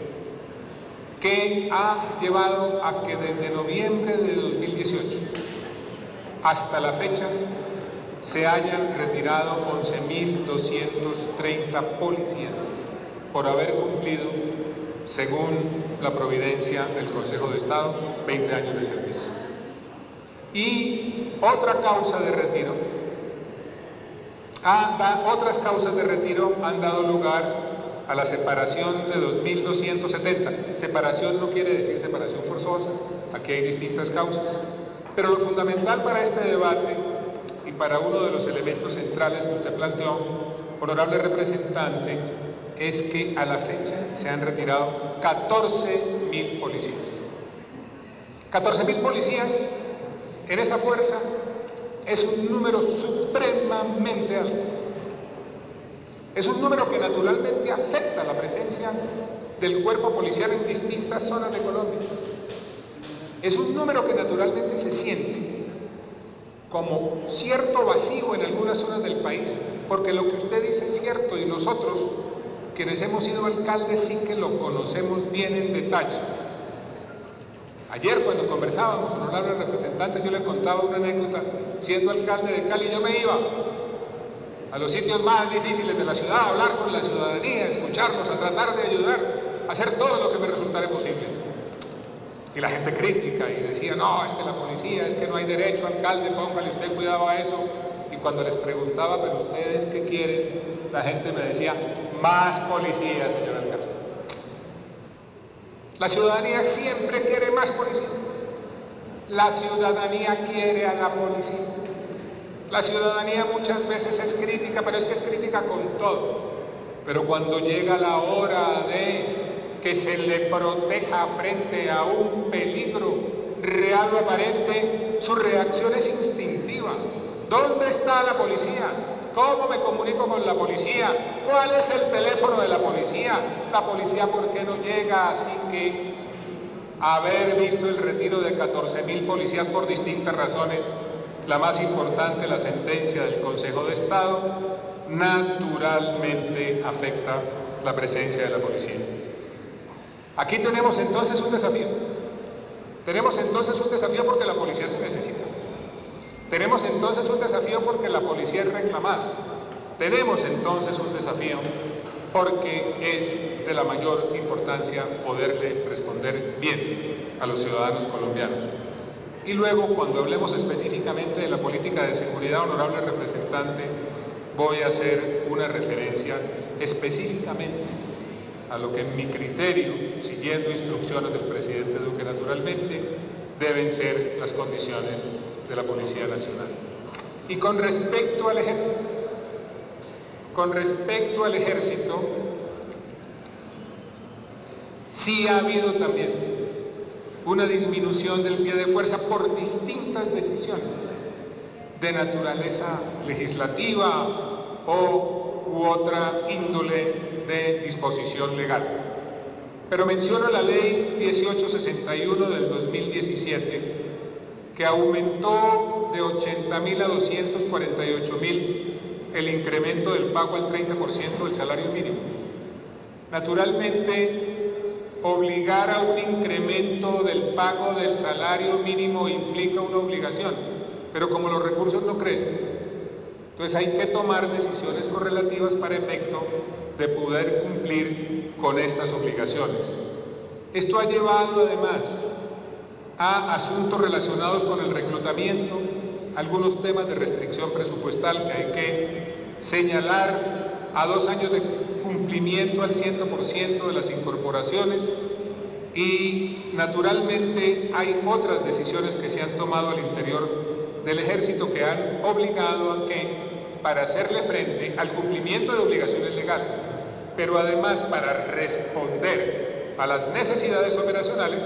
que ha llevado a que desde noviembre de 2018 hasta la fecha se hayan retirado 11.230 policías por haber cumplido, según la providencia del Consejo de Estado, 20 años de servicio. Y otra causa de retiro, otras causas de retiro han dado lugar a la separación de 2.270. Separación no quiere decir separación forzosa, aquí hay distintas causas. Pero lo fundamental para este debate y para uno de los elementos centrales que usted planteó, honorable representante, es que a la fecha se han retirado 14.000 policías. 14.000 policías en esa fuerza es un número supremamente alto. Es un número que naturalmente afecta la presencia del cuerpo policial en distintas zonas de Colombia. Es un número que naturalmente se siente como cierto vacío en algunas zonas del país, porque lo que usted dice es cierto y nosotros, quienes hemos sido alcaldes, sí que lo conocemos bien en detalle. Ayer cuando conversábamos, honorable representante, yo le contaba una anécdota. Siendo alcalde de Cali, yo me iba a los sitios más difíciles de la ciudad a hablar con la ciudadanía, a escucharlos, a tratar de ayudar, a hacer todo lo que me resultara posible. Y la gente crítica y decía, no, es que la policía, es que no hay derecho, alcalde, póngale usted cuidado a eso. Y cuando les preguntaba, pero ustedes qué quieren, la gente me decía, más policía, señor alcalde. La ciudadanía siempre quiere más policía. La ciudadanía quiere a la policía. La ciudadanía muchas veces es crítica, pero es que es crítica con todo. Pero cuando llega la hora de que se le proteja frente a un peligro real o aparente, su reacción es instintiva. ¿Dónde está la policía? ¿Cómo me comunico con la policía? ¿Cuál es el teléfono de la policía? La policía, ¿por qué no llega? Así que haber visto el retiro de 14.000 policías por distintas razones, la más importante, la sentencia del Consejo de Estado, naturalmente afecta la presencia de la policía. Aquí tenemos entonces un desafío. Tenemos entonces un desafío porque la policía se necesita. Tenemos entonces un desafío porque la policía es reclamada. Tenemos entonces un desafío porque es de la mayor importancia poderle responder bien a los ciudadanos colombianos. Y luego, cuando hablemos específicamente de la política de seguridad, honorable representante, voy a hacer una referencia específicamente a lo que en mi criterio, siguiendo instrucciones del presidente Duque naturalmente, deben ser las condiciones de la Policía Nacional. Y con respecto al ejército, sí ha habido también una disminución del pie de fuerza por distintas decisiones de naturaleza legislativa u otra índole de disposición legal. Pero menciono la ley 1861 del 2017, que aumentó de 80.000 a 248.000 el incremento del pago al 30% del salario mínimo. Naturalmente, obligar a un incremento del pago del salario mínimo implica una obligación, pero como los recursos no crecen, entonces hay que tomar decisiones correlativas para efecto de poder cumplir con estas obligaciones. Esto ha llevado además a asuntos relacionados con el reclutamiento, algunos temas de restricción presupuestal que hay que señalar, a 2 años de cumplimiento al 100% de las incorporaciones, y naturalmente hay otras decisiones que se han tomado al interior del Ejército que han obligado a que, para hacerle frente al cumplimiento de obligaciones legales, pero además para responder a las necesidades operacionales,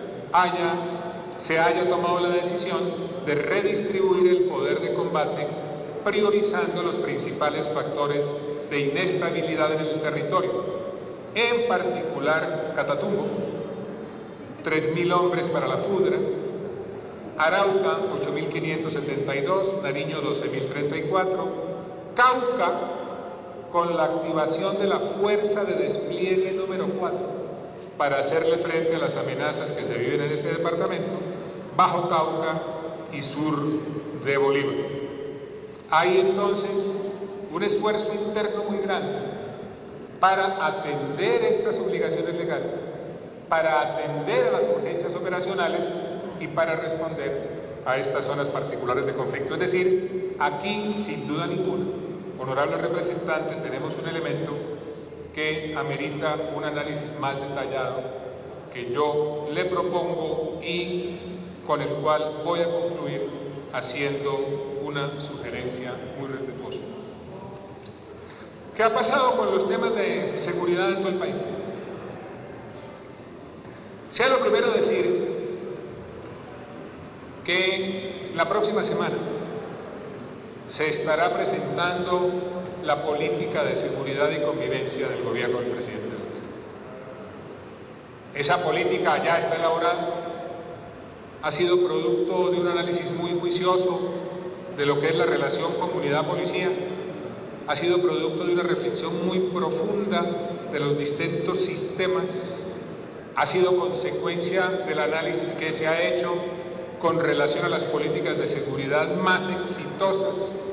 se haya tomado la decisión de redistribuir el poder de combate, priorizando los principales factores de inestabilidad en el territorio, en particular Catatumbo, 3.000 hombres para la FUDRA, Arauca, 8.572, Nariño, 12.034, Cauca, con la activación de la Fuerza de Despliegue número 4, para hacerle frente a las amenazas que se viven en ese departamento, Bajo Cauca y sur de Bolívar. Hay entonces un esfuerzo interno muy grande para atender estas obligaciones legales, para atender a las urgencias operacionales y para responder a estas zonas particulares de conflicto. Es decir, aquí, sin duda ninguna, honorable representante, tenemos un elemento que amerita un análisis más detallado que yo le propongo y con el cual voy a concluir haciendo una sugerencia muy respetuosa. ¿Qué ha pasado con los temas de seguridad en todo el país? Sea lo primero decir que la próxima semana se estará presentando la política de seguridad y convivencia del gobierno del presidente Duque. Esa política ya está elaborada, ha sido producto de un análisis muy juicioso de lo que es la relación comunidad-policía, ha sido producto de una reflexión muy profunda de los distintos sistemas, ha sido consecuencia del análisis que se ha hecho con relación a las políticas de seguridad más exitosas,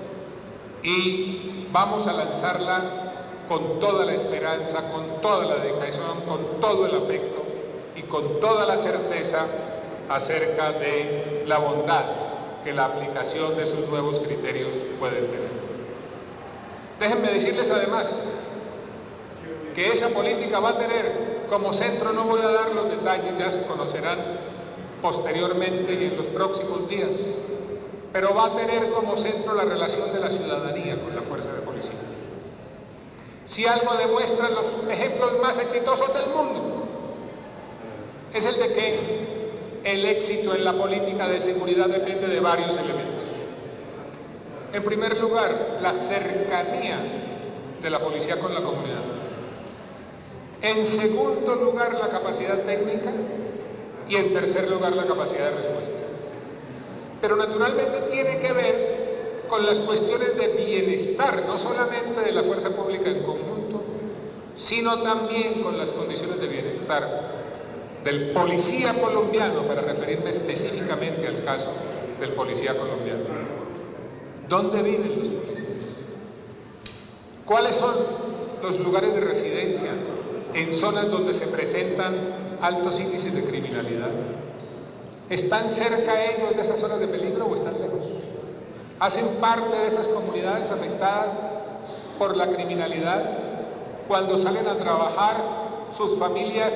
y vamos a lanzarla con toda la esperanza, con toda la dedicación, con todo el afecto y con toda la certeza acerca de la bondad que la aplicación de sus nuevos criterios puede tener. Déjenme decirles además que esa política va a tener como centro, no voy a dar los detalles, ya se conocerán posteriormente y en los próximos días, pero va a tener como centro la relación de la ciudadanía con la fuerza de policía. Si algo demuestran los ejemplos más exitosos del mundo, es el de que el éxito en la política de seguridad depende de varios elementos. En primer lugar, la cercanía de la policía con la comunidad. En segundo lugar, la capacidad técnica. Y en tercer lugar, la capacidad de respuesta. Pero naturalmente tiene que ver con las cuestiones de bienestar, no solamente de la fuerza pública en conjunto, sino también con las condiciones de bienestar del policía colombiano, para referirme específicamente al caso del policía colombiano. ¿Dónde viven los policías? ¿Cuáles son los lugares de residencia en zonas donde se presentan altos índices de criminalidad? ¿Están cerca ellos de esas zonas de peligro o están lejos? ¿Hacen parte de esas comunidades afectadas por la criminalidad? Cuando salen a trabajar, sus familias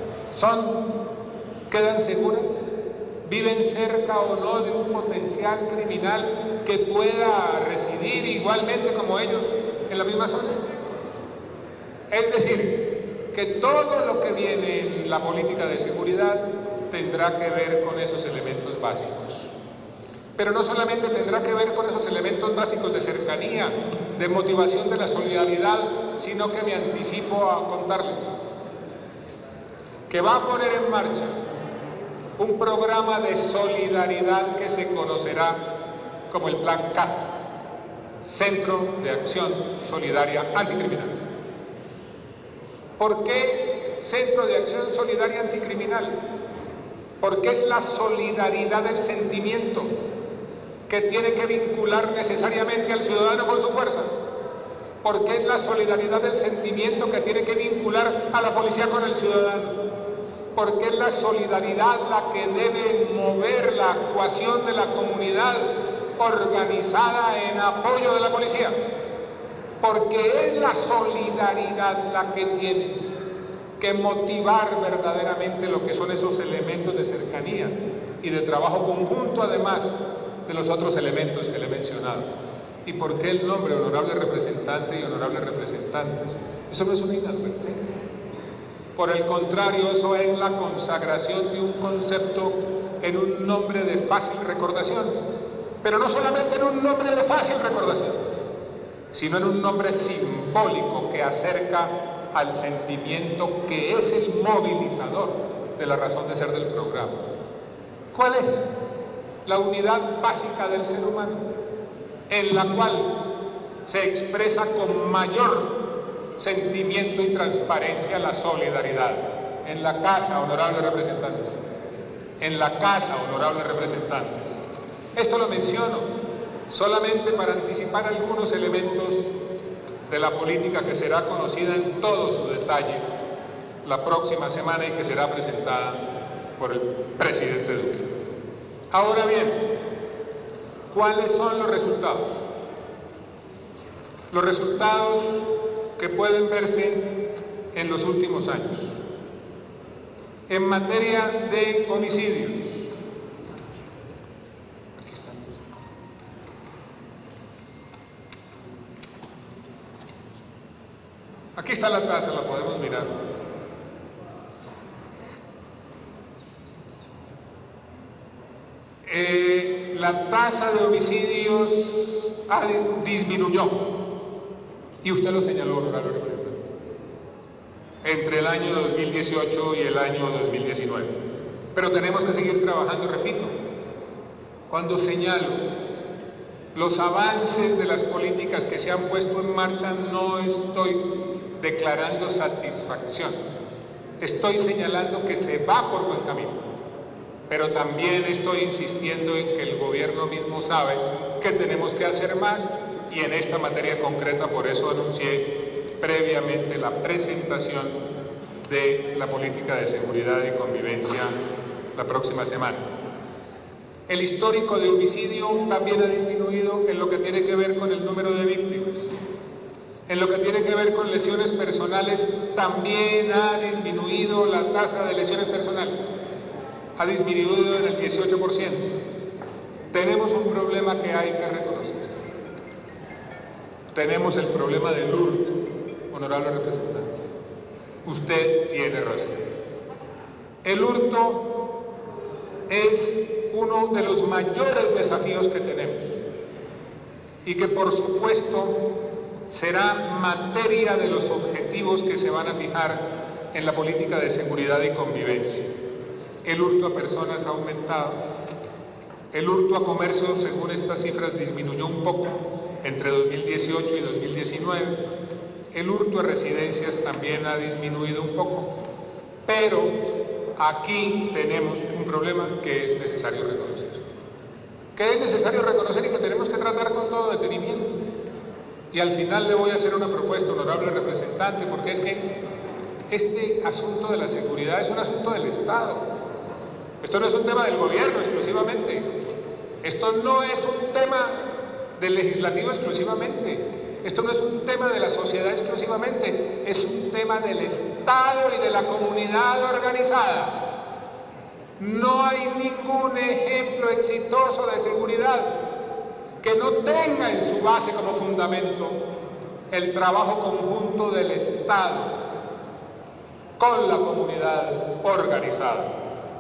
quedan seguras, viven cerca o no de un potencial criminal que pueda residir igualmente como ellos en la misma zona. Es decir, que todo lo que viene en la política de seguridad tendrá que ver con esos elementos básicos. Pero no solamente tendrá que ver con esos elementos básicos de cercanía, de motivación de la solidaridad, sino que me anticipo a contarles que va a poner en marcha un programa de solidaridad que se conocerá como el Plan CASA, Centro de Acción Solidaria Anticriminal. ¿Por qué Centro de Acción Solidaria Anticriminal? Porque es la solidaridad del sentimiento que tiene que vincular necesariamente al ciudadano con su fuerza. Porque es la solidaridad del sentimiento que tiene que vincular a la policía con el ciudadano. Porque es la solidaridad la que debe mover la actuación de la comunidad organizada en apoyo de la policía. Porque es la solidaridad la que tiene que motivar verdaderamente lo que son esos elementos de cercanía y de trabajo conjunto, además de los otros elementos que le he mencionado. ¿Y por qué el nombre honorable representante y honorables representantes? Eso no es una inadvertencia. Por el contrario, eso es la consagración de un concepto en un nombre de fácil recordación. Pero no solamente en un nombre de fácil recordación, sino en un nombre simbólico que acerca al sentimiento que es el movilizador de la razón de ser del programa. ¿Cuál es? La unidad básica del ser humano, en la cual se expresa con mayor sentimiento y transparencia la solidaridad. En la casa, honorables representantes. En la casa, honorables representantes. Esto lo menciono solamente para anticipar algunos elementos de la política que será conocida en todo su detalle la próxima semana y que será presentada por el presidente Duque. Ahora bien, ¿cuáles son los resultados? Los resultados que pueden verse en los últimos años. En materia de homicidios, aquí está la tasa, la podemos mirar. La tasa de homicidios disminuyó, y usted lo señaló, honorable representante, entre el año 2018 y el año 2019. Pero tenemos que seguir trabajando, repito. Cuando señalo los avances de las políticas que se han puesto en marcha, no estoy declarando satisfacción. Estoy señalando que se va por buen camino. Pero también estoy insistiendo en que el gobierno mismo sabe que tenemos que hacer más, y en esta materia concreta por eso anuncié previamente la presentación de la política de seguridad y convivencia la próxima semana. El histórico de homicidio también ha disminuido en lo que tiene que ver con el número de víctimas. En lo que tiene que ver con lesiones personales, también ha disminuido la tasa de lesiones personales. Ha disminuido en el 18%. Tenemos un problema que hay que reconocer. Tenemos el problema del hurto, honorable representante. Usted tiene razón. El hurto es uno de los mayores desafíos que tenemos y que por supuesto será materia de los objetivos que se van a fijar en la política de seguridad y convivencia. El hurto a personas ha aumentado, el hurto a comercios, según estas cifras, disminuyó un poco entre 2018 y 2019, el hurto a residencias también ha disminuido un poco, pero aquí tenemos un problema que es necesario reconocer. Que es necesario reconocer y que tenemos que tratar con todo detenimiento. Y al final le voy a hacer una propuesta, honorable representante, porque es que este asunto de la seguridad es un asunto del Estado. Esto no es un tema del gobierno exclusivamente. Esto no es un tema del legislativo exclusivamente. Esto no es un tema de la sociedad exclusivamente. Es un tema del Estado y de la comunidad organizada. No hay ningún ejemplo exitoso de seguridad que no tenga en su base como fundamento el trabajo conjunto del Estado con la comunidad organizada.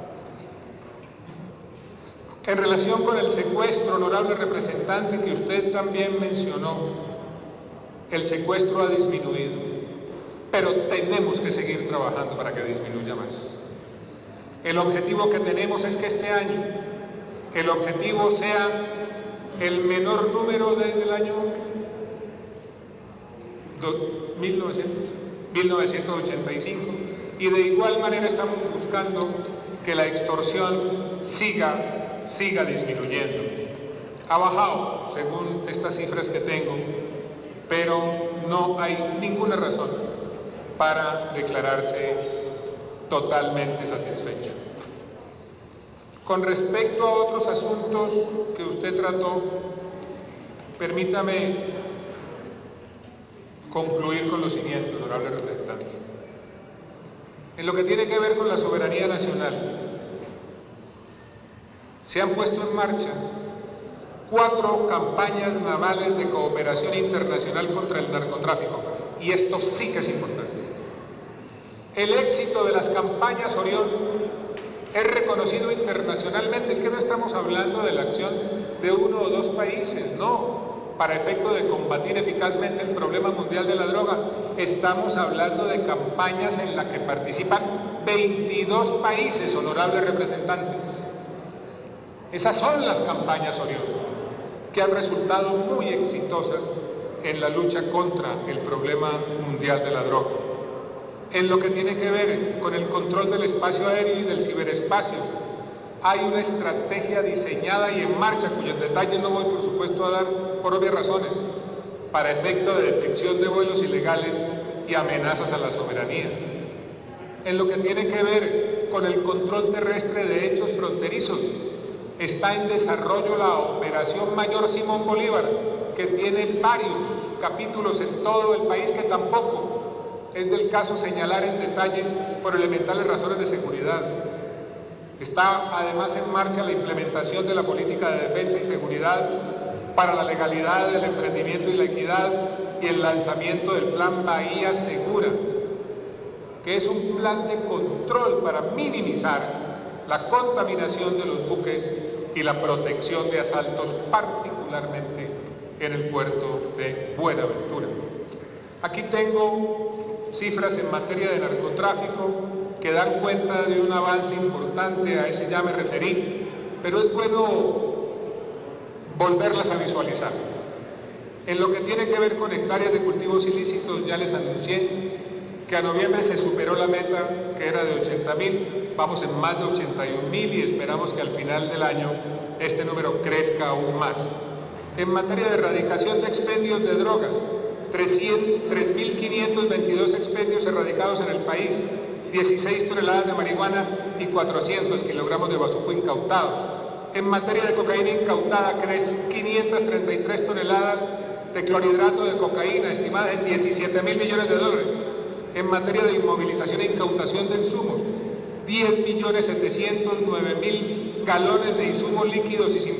En relación con el secuestro, honorable representante, que usted también mencionó, el secuestro ha disminuido, pero tenemos que seguir trabajando para que disminuya más. El objetivo que tenemos es que este año el objetivo sea el menor número desde el año 1985, y de igual manera estamos buscando que la extorsión siga disminuyendo. Ha bajado según estas cifras que tengo, pero no hay ninguna razón para declararse totalmente satisfecho. Con respecto a otros asuntos que usted trató, permítame concluir con lo siguiente, honorable representante. En lo que tiene que ver con la soberanía nacional, se han puesto en marcha 4 campañas navales de cooperación internacional contra el narcotráfico, y esto sí que es importante. El éxito de las campañas Orión es reconocido internacionalmente. Es que no estamos hablando de la acción de 1 o 2 países, no. Para efecto de combatir eficazmente el problema mundial de la droga, estamos hablando de campañas en las que participan 22 países, honorables representantes. Esas son las campañas Orión, que han resultado muy exitosas en la lucha contra el problema mundial de la droga. En lo que tiene que ver con el control del espacio aéreo y del ciberespacio, hay una estrategia diseñada y en marcha, cuyos detalles no voy, por supuesto, a dar por obvias razones, para efecto de detección de vuelos ilegales y amenazas a la soberanía. En lo que tiene que ver con el control terrestre de hechos fronterizos, está en desarrollo la Operación Mayor Simón Bolívar, que tiene varios capítulos en todo el país, que tampoco es del caso señalar en detalle por elementales razones de seguridad. Está además en marcha la implementación de la política de defensa y seguridad para la legalidad del emprendimiento y la equidad, y el lanzamiento del Plan Bahía Segura, que es un plan de control para minimizar la contaminación de los buques y la protección de asaltos, particularmente en el puerto de Buenaventura. Aquí tengo cifras en materia de narcotráfico que dan cuenta de un avance importante, a ese ya me referí, pero es bueno volverlas a visualizar. En lo que tiene que ver con hectáreas de cultivos ilícitos, ya les anuncié que a noviembre se superó la meta, que era de 80.000, vamos en más de 81.000 y esperamos que al final del año este número crezca aún más. En materia de erradicación de expendios de drogas, 3.522 expendios erradicados en el país, 16 toneladas de marihuana y 400 kilogramos de bazuco incautados. En materia de cocaína incautada, 533 toneladas de clorhidrato de cocaína, estimada en 17.000 millones de dólares. En materia de inmovilización e incautación de insumos, 10.709.000 galones de insumos líquidos y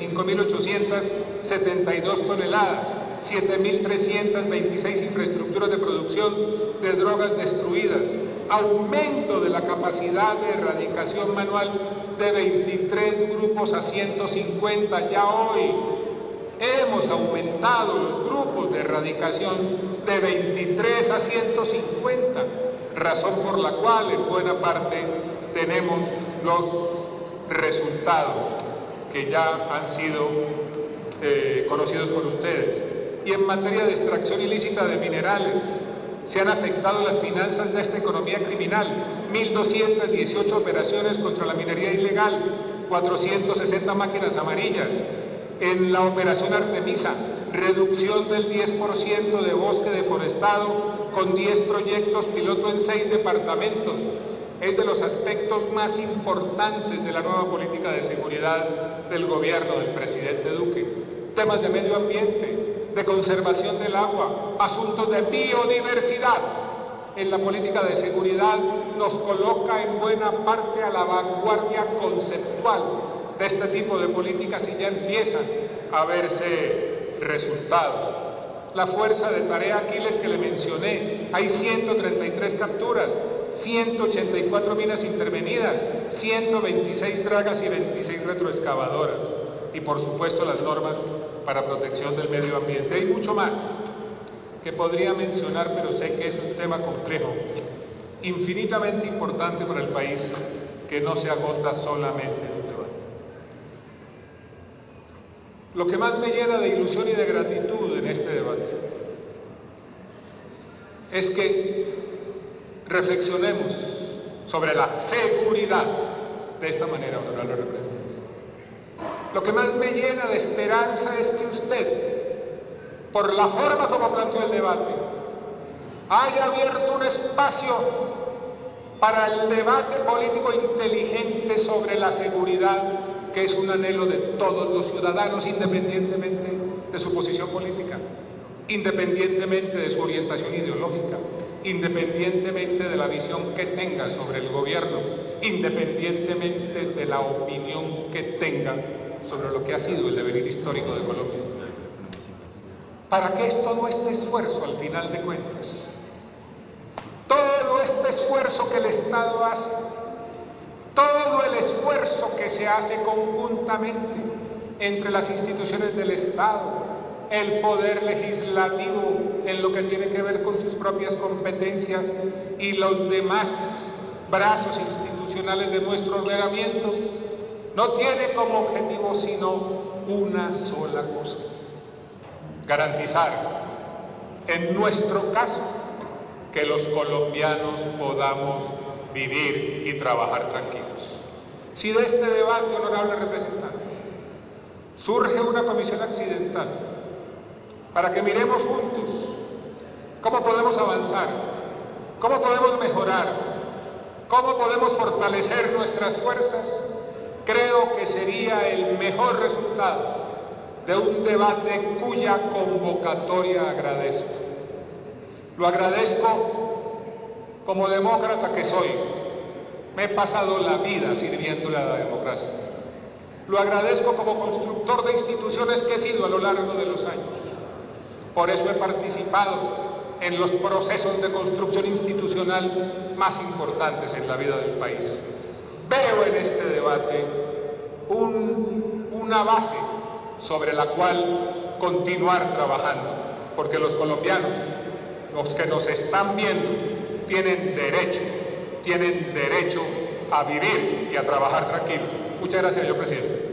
55.872 toneladas, 7.326 infraestructuras de producción de drogas destruidas, aumento de la capacidad de erradicación manual de 23 grupos a 150. Ya hoy hemos aumentado los grupos de erradicación de 23 a 150, razón por la cual en buena parte tenemos los resultados que ya han sido conocidos por ustedes. Y en materia de extracción ilícita de minerales, se han afectado las finanzas de esta economía criminal, 1.218 operaciones contra la minería ilegal, 460 máquinas amarillas. En la operación Artemisa, reducción del 10% de bosque deforestado con 10 proyectos piloto en 6 departamentos. Es de los aspectos más importantes de la nueva política de seguridad del gobierno del presidente Duque. Temas de medio ambiente, de conservación del agua, asuntos de biodiversidad. En la política de seguridad nos coloca en buena parte a la vanguardia conceptual de este tipo de políticas y ya empiezan a verse resultados. La fuerza de tarea Aquiles que le mencioné, hay 133 capturas, 184 minas intervenidas, 126 dragas y 26 retroexcavadoras. Y por supuesto las normas para protección del medio ambiente. Hay mucho más que podría mencionar, pero sé que es un tema complejo, infinitamente importante para el país, que no se agota solamente en un debate. Lo que más me llena de ilusión y de gratitud en este debate es que reflexionemos sobre la seguridad de esta manera, honorable representante. Lo que más me llena de esperanza es que usted, por la forma como planteó el debate, haya abierto un espacio para el debate político inteligente sobre la seguridad, que es un anhelo de todos los ciudadanos, independientemente de su posición política, independientemente de su orientación ideológica, independientemente de la visión que tenga sobre el gobierno, independientemente de la opinión que tenga sobre lo que ha sido el devenir histórico de Colombia. ¿Para qué es todo este esfuerzo al final de cuentas? Todo este esfuerzo que el Estado hace, todo el esfuerzo que se hace conjuntamente entre las instituciones del Estado, el poder legislativo en lo que tiene que ver con sus propias competencias y los demás brazos institucionales de nuestro ordenamiento, no tiene como objetivo sino una sola cosa: garantizar, en nuestro caso, que los colombianos podamos vivir y trabajar tranquilos. Si de este debate, honorable representante, surge una comisión accidental para que miremos juntos cómo podemos avanzar, cómo podemos mejorar, cómo podemos fortalecer nuestras fuerzas, creo que sería el mejor resultado de un debate cuya convocatoria agradezco. Lo agradezco como demócrata que soy. Me he pasado la vida sirviéndole a la democracia. Lo agradezco como constructor de instituciones que he sido a lo largo de los años. Por eso he participado en los procesos de construcción institucional más importantes en la vida del país. Veo en este debate una base sobre la cual continuar trabajando, porque los colombianos, los que nos están viendo, tienen derecho a vivir y a trabajar tranquilos. Muchas gracias, señor presidente.